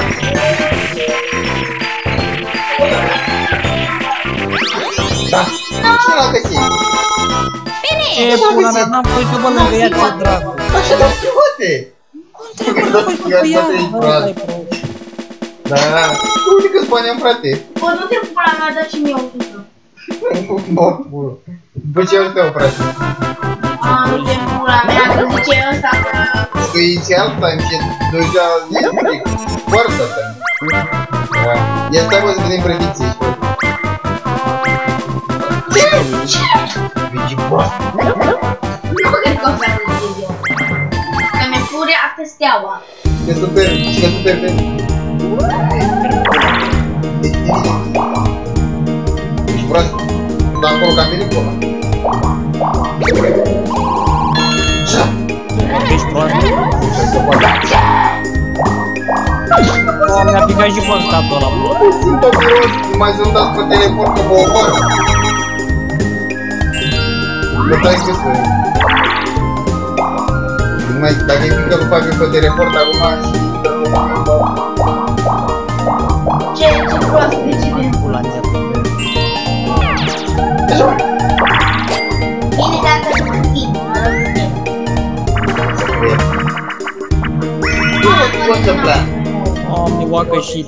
Da, ce l-a găsit? Ce pula mea, n-am fost eu bă lângă ea, ce dracu. Așa l-a schimbate! Trebuie să fost după ea. Bă, ăsta-i prost. Da, uite câți bani am, frate. Bă, nu te pula mea, dă și mie o pică. Bă, bă. După ce eu stau, frate. A, nu te pula mea, că zice ăsta că... Că e și alta, încet, deja e mic. Foarte asta. Da. Ia stai, bă, să vedem predicții aici, frate. Vigi prost. Nu cred că o să zic eu. Că mi-e furia pe steaua. Că super, că super pe... Ești prost? Da, acolo cam bine pe ăla. Ce? Ești prost. Ce se poate? Bă, mi-a picat și pe statul ăla, bă. Puțin pe birou, nu mai sunt dați pe telefon că vă omor. Bă, stai că spune. Nu mai, dacă e pică lui Fabiu pe telefon, acum și... Ce, ce prost, de ce de... Pula mea. Așa mai. Bine dacă nu mă schimb, mă rog. Nu mă știu întâmpla. Doamne, oacă și...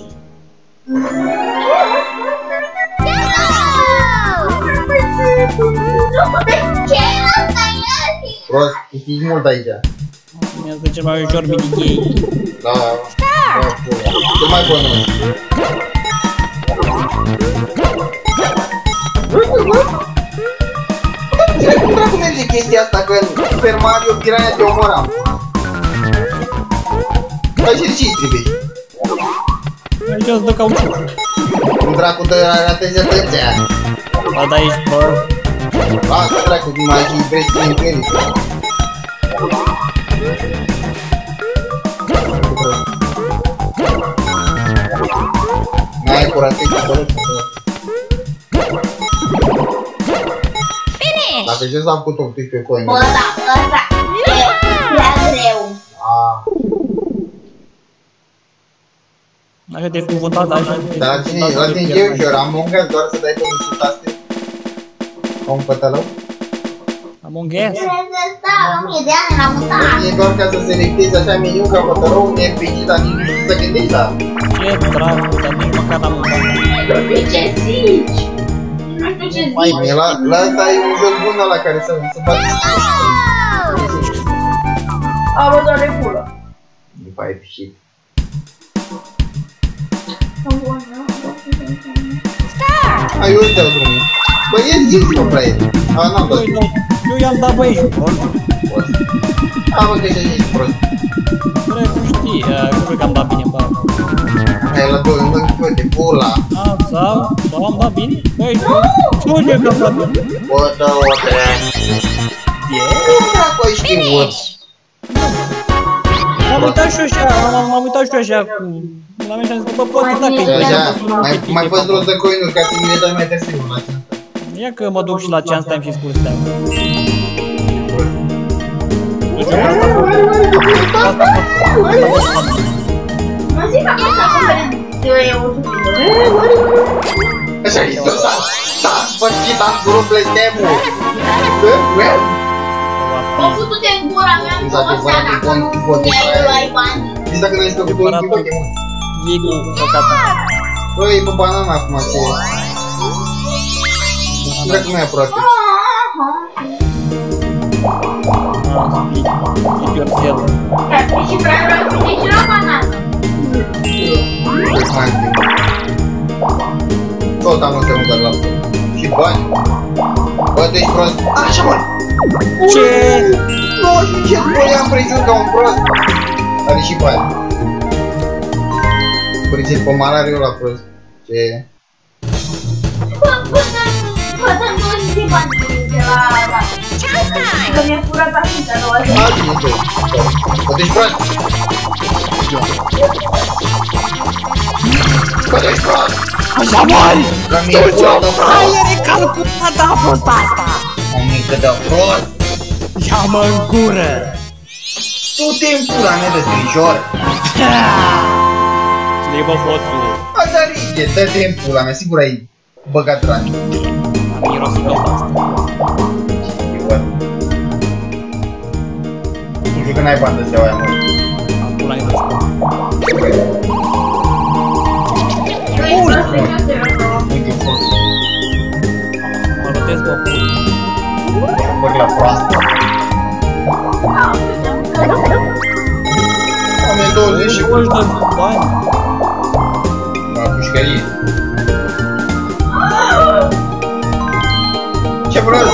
Ce ăsta e? Prost, câștigi mult aici. Mi-a zis cel mai ușor minigame. Da, da, pula. Cel mai bun. Cum dracu merge chestia asta că în Super Mario Piranha te omoram? Dar și ce-i trebuie? Aici îți dă cauciuc. Cum dracu te ratezi atâția? Bă, da, ești prost. Lasă dracu, din mai și vrei să te încări. N-ai curat să-i acolo. Dacă ce s-a făcut optic pe coin. Bă, da, ăsta e prea greu. Ah. Așa te-ai cuvântat, așa. Dar la tine, la tine e ușor, Among Us doar să dai pe niște taste. Ca un pătălău. Among Us? Trebuie să stau o mie de ani la mutat. E doar ca să selectezi așa meniu ca pătălău un R P G, dar nici nu știu să gândești la. Ce dracu, dar nici măcar n-am mâncat. Ce zici? Nu știu ce zici. La, la asta e un joc bun ăla care să se bate. A, bă, doar de pulă. E pipe shit. Hai, eu îți dau drumul. Bă, e zi-ți, mă, frate. A, n-am dat. Eu i-am dat, bă, ești prost. A, bă, că ești prost. Bă, tu știi, nu cred că am dat bine, bă. Hai, la două, nu știu de pula. A, sau, sau, am dat bine? Băi, ce ori mi-a plăcut? Bă, dă-o dracu. Cum dracu ai știut? M-am uitat și eu așa, m-am uitat și eu așa cu... La mine și-am zis că, bă, poate dacă e... Mai păți rost de coinuri ca să mi le dai mai târziu la chance. Ia că mă duc și la chance time și scurs time. Mă zic că acum să cumpere de euro. Așa e, da, da, bă, ce da, duro blestemul. Bă, Mă putut-te în gura mea în două seara, dacă nu ai bani. zici dacă n-ai făcut un chivote, mă. E cu căcata. Bă, e pe banana acum, ce e? Nu dacă nu e aproape. E piorțel. Și vreau să fie și la banană. Tot am ăsta nu dar la și bani. Bă, deci prost. Așa, mă! Ce? nouăzeci și cinci boli am preciut ca un prost. Are și bani. Părățit pe malariu la prost. Ce? Bă, bă, bă, dar nu știu ce bani de la ăla. Că mi-a furat atunci la două zi. Alții, nu știu. Bă, deci prost. Bă, deci prost. Așa mari! Că mi-e furat de prost. Aia recalculată a fost asta! O mică de prost. Ia-mă în gură! Tu te-mi pula mea de strișor. Ce-i bă hoțul? Hai, dar rige, dă-te în pula mea, sigur ai băgat rani. Am mirosit tot asta. Nu știu că n-ai bani de steaua aia, mă. Am pula în asta. Uite, fost. Mă rotez pe pula. Băg la proastă. Oameni douăzeci și Își dă bani. la pușcărie. Ce prost?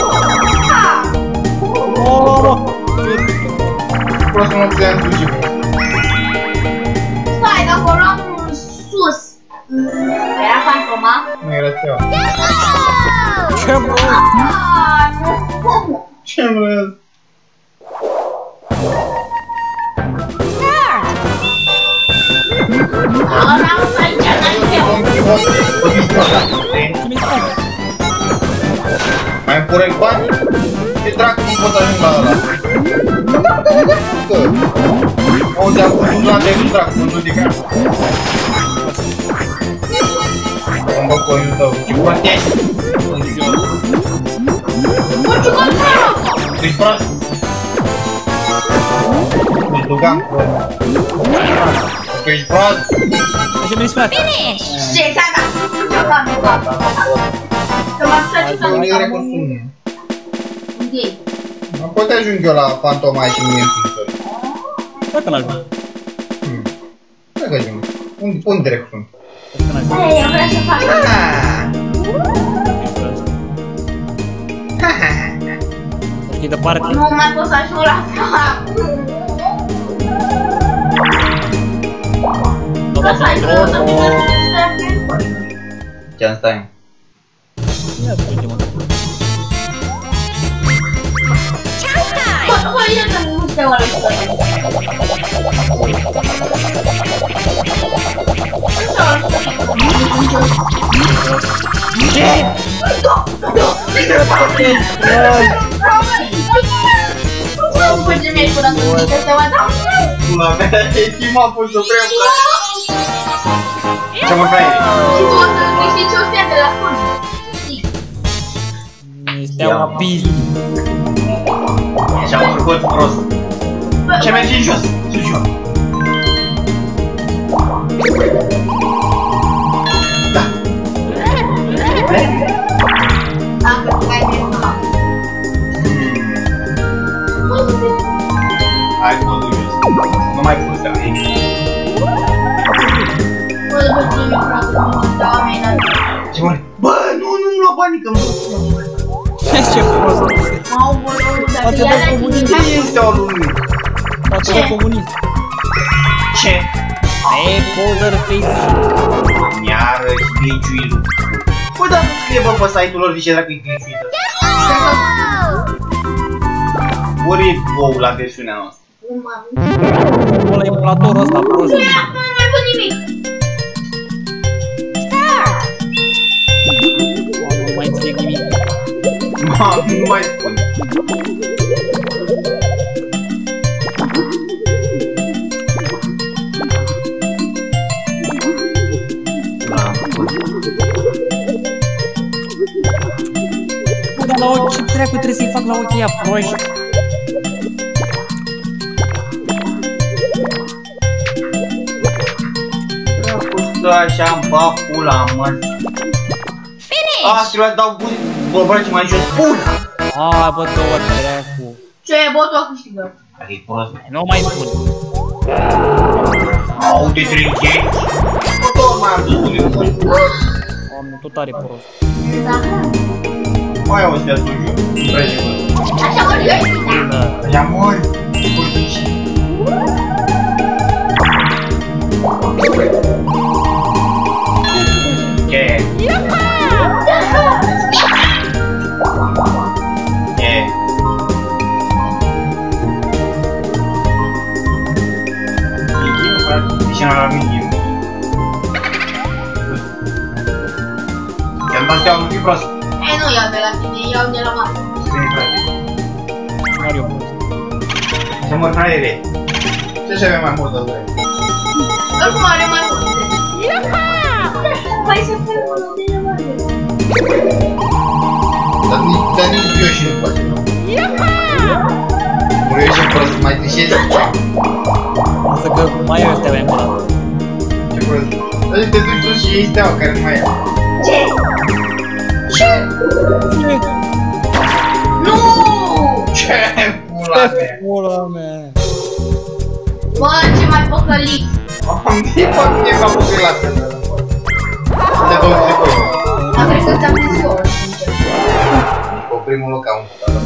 Oh! Prost nu puteam duce, bă. Stai, dacă o luam sus. Era fantoma? Nu era steaua. Ce bă? Ah, nu, cum? Ce prost? Ăla nu s-a încercat eu. Ce mi-i spune? Mai îmi purei bani? Ce dracu nu pot să ajung la ăla? Auzi, am pus la de dracu, nu știu de care. Îmi bă coiul tău. Ce prostești? Bă, ce controlă? Ești prost? Îți dugam prost. Tu ești prost? Ce mi-i spune? Ce, ți-am dat ceva în cap. Că m-am trăcit la Nu mine. e reconsumie. Unde? Mă pot ajung eu la fantoma și mie înfinsori. Dacă n-ajung. Dacă ajung. Unde, unde direct sunt? Dacă n-ajung. Ei, eu vreau să fac. O știi departe? Nu mai pot să ajung la cap. Dar Să ai greu să vină să Ce-am stai? ia să vedem. Bă, bă, ia să nu te oară să Ce? Nu pot să mi-ai curat un pic de seama, dar Pula mea, e m-a pus să prea ce mă vrei? și tu o să câștigi o stea de la fund. Știi? Este o pizzi. Așa mă urcot prost. Ce merge în jos? Sus jos. Da. Am că ai de mama. Hai, mă duc jos. Nu mai pus să vii. Bă, bă, ce mi-e curat un pic de oameni. Ce mă? Bă, nu, nu-mi lua banii că mă duc. Ce prost. M-au bolul, dar Poate ia dă la comunism. tine. Ce este o lui? Poate Ce? de comunist. Ce? E poser face. Iarăși glitch-ul. Bă, dar nu scrie, bă, pe site-ul lor, zice dracu-i glitchuită. Ori e wow la versiunea noastră. Ăla emulatorul ăsta prost. Nu mai văd nimic. Nu mai înțeleg nimic. Ma, nu mai spun. Bă, dar la ochi, ce treacu trebuie să-i fac la ochii ăia proști? Stă așa-n ba pula, mă. A, trebuia să dau bă, bă, ce mai jos pula. A, bă, două treacu. Ce, botul a câștigat. Care-i prost. Nu mai spun. Au, te trece. Bă, tot mai am destul de mult. Doamne, tot are prost. Mai auzi de atunci, nu prea e văd. Așa mă ridic. Da. Așa mori, curtici. Ce? Ce? Medium, frate, zice la medium. I-am dat steaua, nu fi prost. E, nu iau de la tine, iau de la mare. Bine, frate. Mario prost. Ce mă traiere? Ce să avem mai mult de vreme? Oricum are mai multe. Mai să fie unul de mare. Dar nici, dar nici eu și nu face, nu? Mă eu și prost, mai trișezi? Asta că mai eu steaua emulat. Ce prost? Dar te duci tu și iei steaua care nu mai e. Ce? Ce? Nu! Ce pula mea? Pula mea. Bă, ce mai păcălit. Am zis fac mie ca păcălat. De douăzeci de secunde. Dar cred că ți-am zis eu, sincer. Pe primul loc am făcut.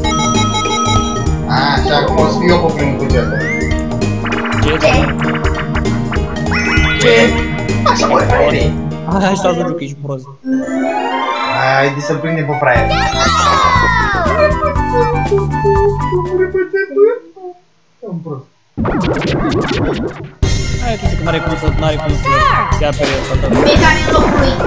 A, și acum o să fiu eu pe primul cu ce asta. Ce? Ce? Ce? Așa mă traiere. Hai, stai să duc, ești prost. Hai, de să-l prinde pe fraier. Sunt prost. Hai, tu zic că n-are cum să, n-are cum să ia pe el, să-l dă. Mie care în locul lui.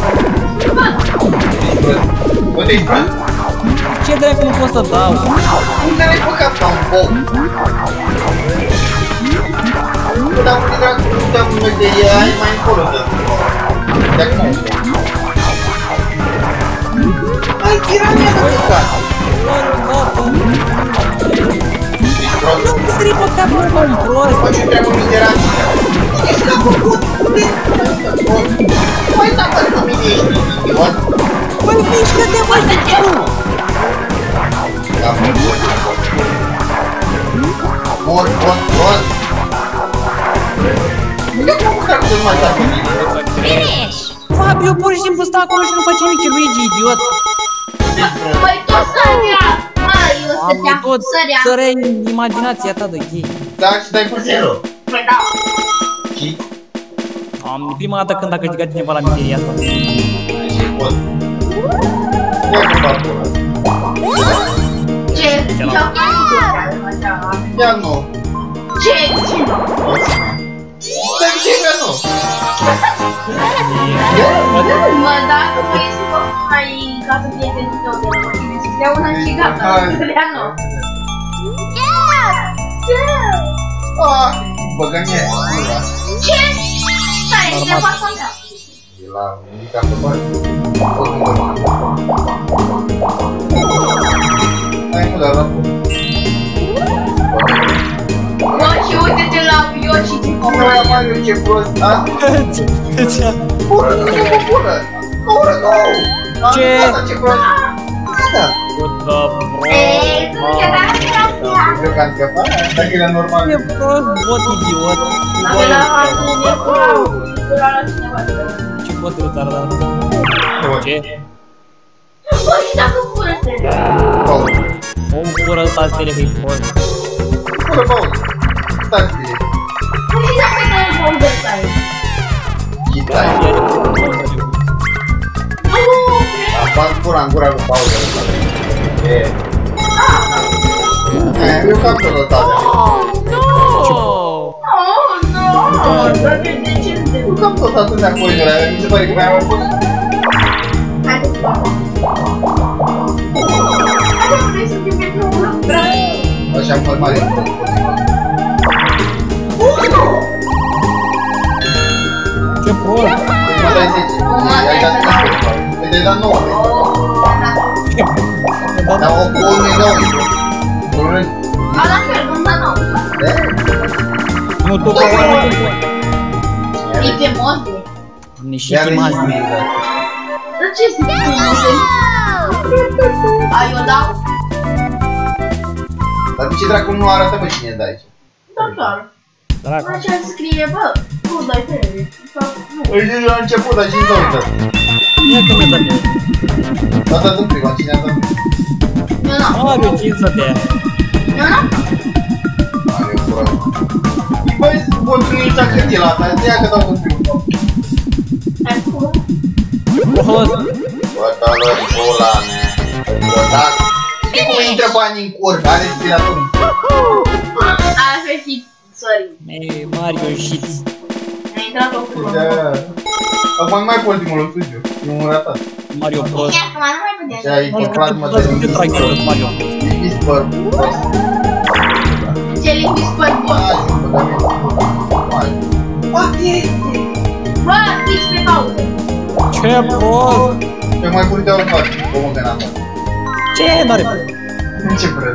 Bă, te-ai prost? Ce dracu nu pot să dau? Unde l-ai păcat ca un bou? Bă, dar unde dracu nu te-am numit de ea, ai mai încolo de de acum un bou. Hai, tirania de păcat! Ești prost? Nu pot să-i păcat, mă, mă, prost! Bă, ce treabă mizerabilă! Ești la făcut! Mai da, bă, cu mine ești idiot! Băi, mișcă-te, bă, de ce nu? Da, mă, bun! Bun, bun, bun! Uite cum măcar nu mai da pe mine! Finish! Fabio pur și simplu stă acolo și nu face nimic, e Luigi, idiot! Păi tot sărea! Măi, eu Am stăteam tot sărea! sărea în imaginația ta de gay. Da, și dai pe zero! Păi da! Și? Am prima dată când a câștigat cineva la mizeria asta. Și pot! Ia cu papul ăla! Ce? Iau Ia nu! Ce? Ce? Stai ce că nu! Mă, dacă vrei să fac mai ca să fie pentru tău de la tine, să stea una și gata, să le ia nu. Ah, băgănie! Ce? Stai, ce fac cu mea? E la indicat pe bani. Hai mă, dar la pot. Bă, și uite-te la Yoshi ce Nu mai am mai ce prost, a? Pură, nu te mă pură! Pură, nu! Ce? Asta ce prost! Asta! Eee, tu nu te-ai dat la Eu că am scăpat, asta că era normal. E prost, bot idiot. Dar la față de curau, cura la cineva. Ce bot retardat. Ce? Bă, și dacă pură stele? Paul. Om fură ăsta stele că e prost. Pură, Paul. Stați bine. Bă, și dacă dă în bol de stai? Și stai. Bă, gura în gura lui Paul. E... E, eu cam tot tata. Oh, no! Dar de ce te... Eu cam tot atâtea coinuri, mi se pare că mai am fost. Hai să fac. Hai să vrei să te pentru un loc. Așa am mai mare. Ce prost! Mă dai zece. Ai dat zece. Ai dat nouă. Dar o bună e nouă. A, la fel, nu da nouă. Nu, tu că oare nu E pe monte. niște chimazi. Dar ce zici tu, Mose? Ai o dau? Dar de ce dracu nu arată bă cine dai aici? Da, clar. Dracu. Așa scrie, bă, nu dai trebuie. Nu. Îi zici la început, dar cine s-a uitat? Ia că mi-a dat eu. A dat în prima, cine a dat? Eu n-am. Mario, cinci de. Eu n-am. Are o curată. Băi, bun, primița cât e la ta, ia că dau în primul. Hai cu. Prost. Bă, da, lor, bola, ne. Bă, da. Știi cum intră banii în cur? Are respiratorul. Ar fi fi, sorry. Ei, Mario, shit. A intrat o cură. Da. Acum mai pot ultimul studiu. E un ratat. Mario prost. Ia, acum nu mai putem. Și ai comprat mă de Ce trag eu de Mario? lipiți păr. Ce lipiți păr bun. Poate Bă, fix pe pauză. Ce prost! ce mai bun te-au luat, omul de n-am. Ce? N-are. Ce vrei?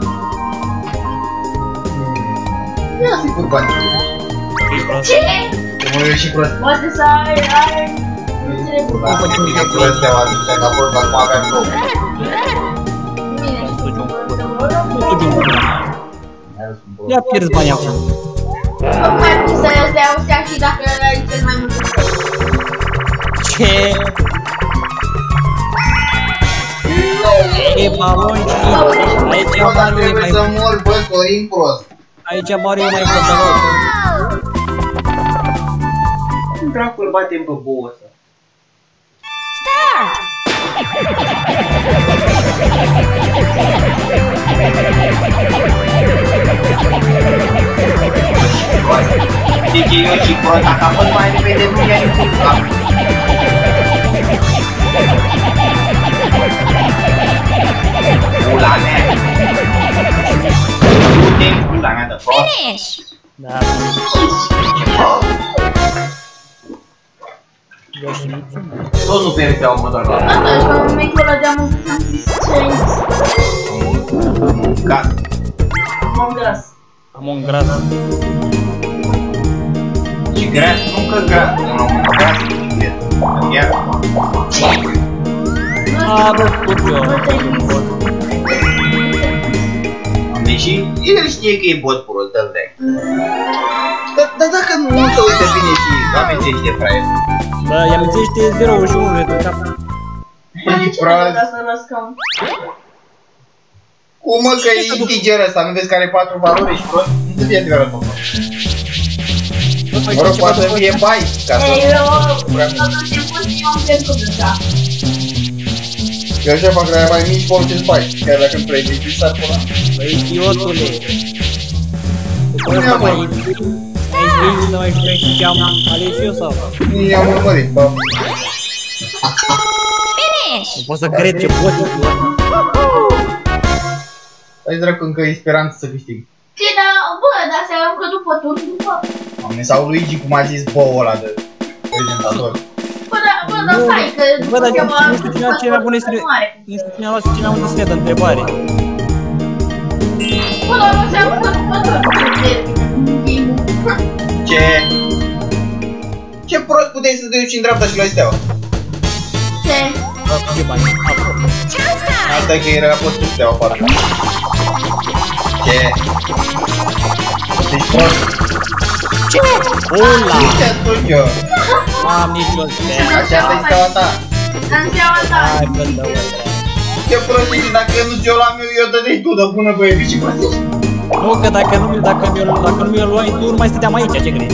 Ia sigur bani. Ce? Te mă și prost. Poate să ai, ai... Nu înțeleg. Da, că prost te-au adus de înapoi, dar acum aveam două. Bine, Nu sugi un bun. Ia pierzi banii acum. mai pus să le dea o stea și dacă ai cel mai mult. Ce? E balon și aici Bă, dar Mario e trebuie mai să mor, bă, Sorin prost. aici Mario e mai poteros. Cum dracu îl batem pe boul ăsta? Deci eu și prost, dacă a fost mai repede, nu i-a niciun cap. Pula mea! Du-te în pula mea de prost! Finish! Da. Eu și nici. Tot nu permiteau mă doar la Atunci, că în mecul ăla de-am mâncat, am zis ce gas. am gras. Am un gras. Și gras, nu că gras, nu am gras, chiar. A, bă, știu eu. Deși el știe că e bot prost, dă-l de. Dar dacă nu se uită bine și amintește fraier. Bă, i-amintește zero și unu de cap. Hai, ce mă dă să răscăm? Cum mă că e integer ăsta, nu vezi că are patru valori și prost? Nu te fie adevărat, mă. Mă rog, poate să fie bai, ca să... Ei, eu... Atunci ce pot și eu am pierdut deja. Eu așa fac la mai mici folosesc bai, chiar dacă îmi pleci, deci s-ar pula. Băi, idiotule. După ăsta mai intri, mai intri, nu mai știu ce am ales eu sau? Nu i-am urmărit, bă. Finish! Nu pot să cred ce pot eu. Ai dracu încă e speranță să câștig. Ce, dar, bă, dar se aruncă după tur, după... Doamne, sau Luigi, cum a zis băul ăla de prezentator. Bă, dar, bă, dar stai, că... Bă, dar eu nu știu cine a cine a pune să... Nu știu cine a luat și cine a unde să de întrebare. Bă, dar nu se aruncă după tur, Ce? Ce prost puteai să te duci în dreapta și la steaua? ce? Bă, ce bani? Acolo. Asta e că era postul steaua, parcă. Ce? Deci prost. Ce? Ula! Ce atunci eu? N-am nicio stea. Așa e steaua ta. În seama ta. Hai, bă, dă bă, Ce prost ești, dacă nu ți-o la meu, eu dădeai tu de bună băieți și prost ești. Nu, că dacă nu, dacă mi-o dacă nu mi-o luai tu, nu mai stăteam aici, ce crezi?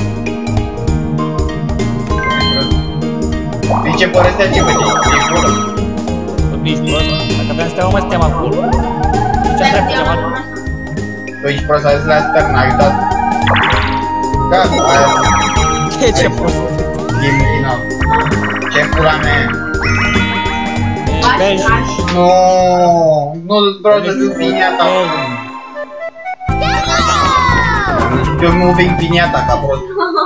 De ce părăstea ce făceai? E bună. Nici prost. Dacă aveam steaua, mă steam acolo. Ce Dar trebuie eu să am facem? Tu ești prost, ai zis la stern, ai uitat. Gata, aia Ce, ce prost? game final. Ce pula mea? Bași, bași. Nu, nu vreau să fiu piniata. Eu nu vin piniata ca prost.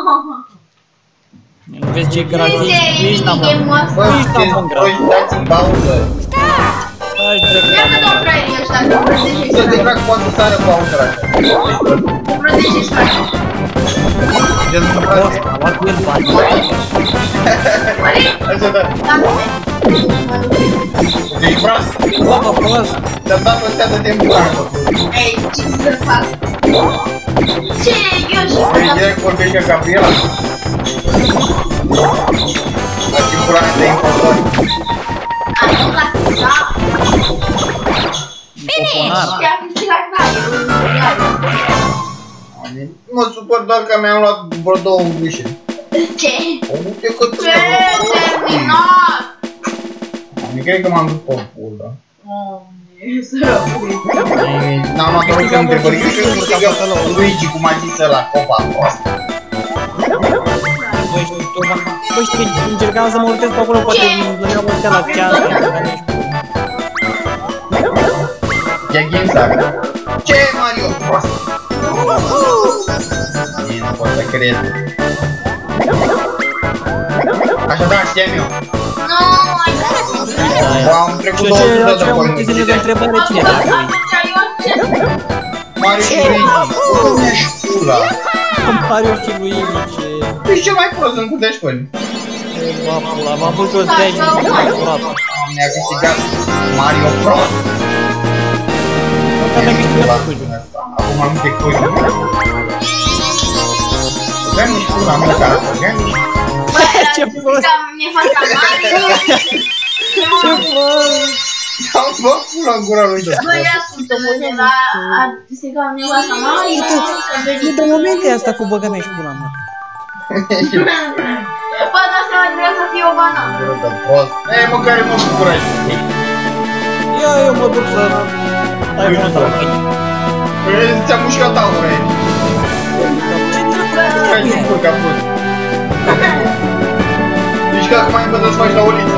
Vezi ce grafic? Nici n-am game-ul bun. ăsta? Bă, Nici n-am bun voi grafic. dați-mi pauză. Hai, drept. Ia că dau fraierii ăștia, cu vreo zece Să te scoate. trag poate să sară pauză la asta. Cu vreo zece scoate. Gen să Prost, faci. a luat el bani. Mări? Așa da. Da, nu vezi? Ești prost. Bă, bă, prost. Te-am dat ăstea de timp cu anul. Ei, ce să fac? Ce? Eu și Păi direct vorbești ca Gabriela. La timp pula mea de impostori. am nu la da. Poponar. Și am câștigat n-ai. Mă supăr doar că mi-am luat vreo două greșeli. Ce? Uite cât Ce? Terminat! Mi cred că m-am dus pe pula. Doamne, sărăcule. N-am luat orice întrebări. Cred că câștigă Luigi, cum a zis ăla, copa prost. Băi, știu, tu, mă, băi, știi, încercam să mă urtez pe acolo, poate îmi dădeam o stea la ceas, dar nici E GameStar. Ce, Mario? Prost. Bine, nu pot să cred. Așadar, știam eu. Nu, ai Bă, am trecut Și două ce, sute ce de am bani. multe zile de întrebare, cine Atunci trebuie? eu ce? Mario și Luigi. Unde ești pula? Mario și Luigi, ce... Tu ești cel mai prost în câte școli. Bă, pula, m-am făcut o stea și m-am curat. Ne-a câștigat Mario Bros. Că mi-a câștigat cu Acum am multe cui. Vreau nici pula mea ca asta, vreau nici... Ce prost! Mi-e fața mare. Ce prost! Am bă pula în gura lui. Băi, ascultă-mă de la... A strigat mi-e fața mare. E de momente asta cu băga mea și pula mea. Bă, dar seama trebuie să fie o banană. Prost. Ei, măcar mă bucură. Ia, eu mă duc să... Stai mă să la mine. Ți-am mușcat aură aici. Hai să fur ca prost. Deci că acum ai învățat să faci la uliță.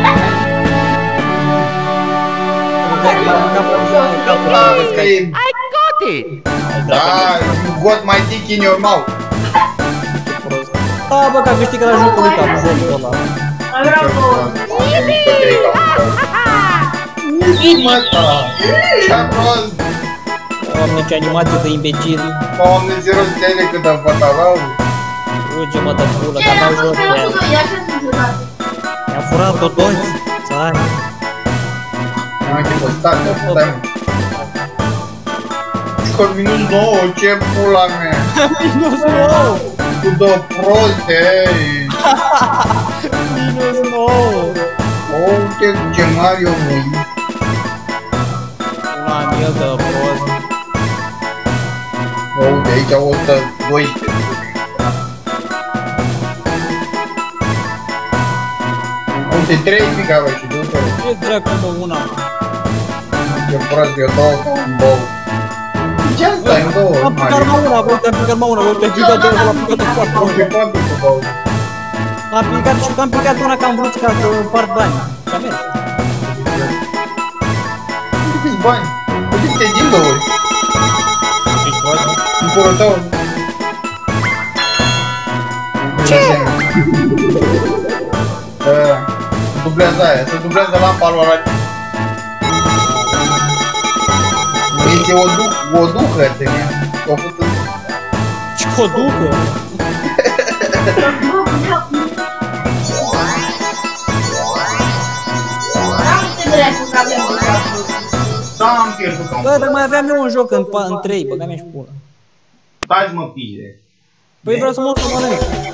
I got it! Da, you got my dick in your mouth. Da, bă, că a câștigat la jocul lui capul ăla. Vreau două. Mă, ta. Ce-a prost. Doamne, ce animație de imbecil. Doamne, zero stele cât am făcut aveau. Uge, mă, dă pula, Ce? că n-au Am joc fost pe pe locul el. doi, ia ce sunt jucat. Mi-a furat-o toți. Țari. Am început, stai, stai. Scor minus nouă, ce pula mea. Minus nouă. Cu două proste, ei. Minus nouă. Oh, uite ce Mario mui. Una mie de prost. Oh, uite aici o sută doisprezece. Uite, trei picava și du-te. Ce dracu, mă, una? Ce prost, eu două, două. Ce asta e două, Am picat mă una, bă, te-am picat mă una, bă, te-am picat două, l-am picat de patru. Am pe patru cu două. Am picat și am picat una că am vrut ca să împart bani. Și-a mers. Câți bani? Uite, din două ori. Ești prost? În purul tău. Ce? Dublează aia, se dublează lampa lui ăla. Este o, du o duhă de mea. O făcut în... Ce coducă? Am ce dracu că avem jucat. Da, am pierdut ca un... Bă, dar mai aveam eu un joc în, în trei, băga mea și pula. Stai-ți mă, pile. Păi vreau să mă urc să mănânc.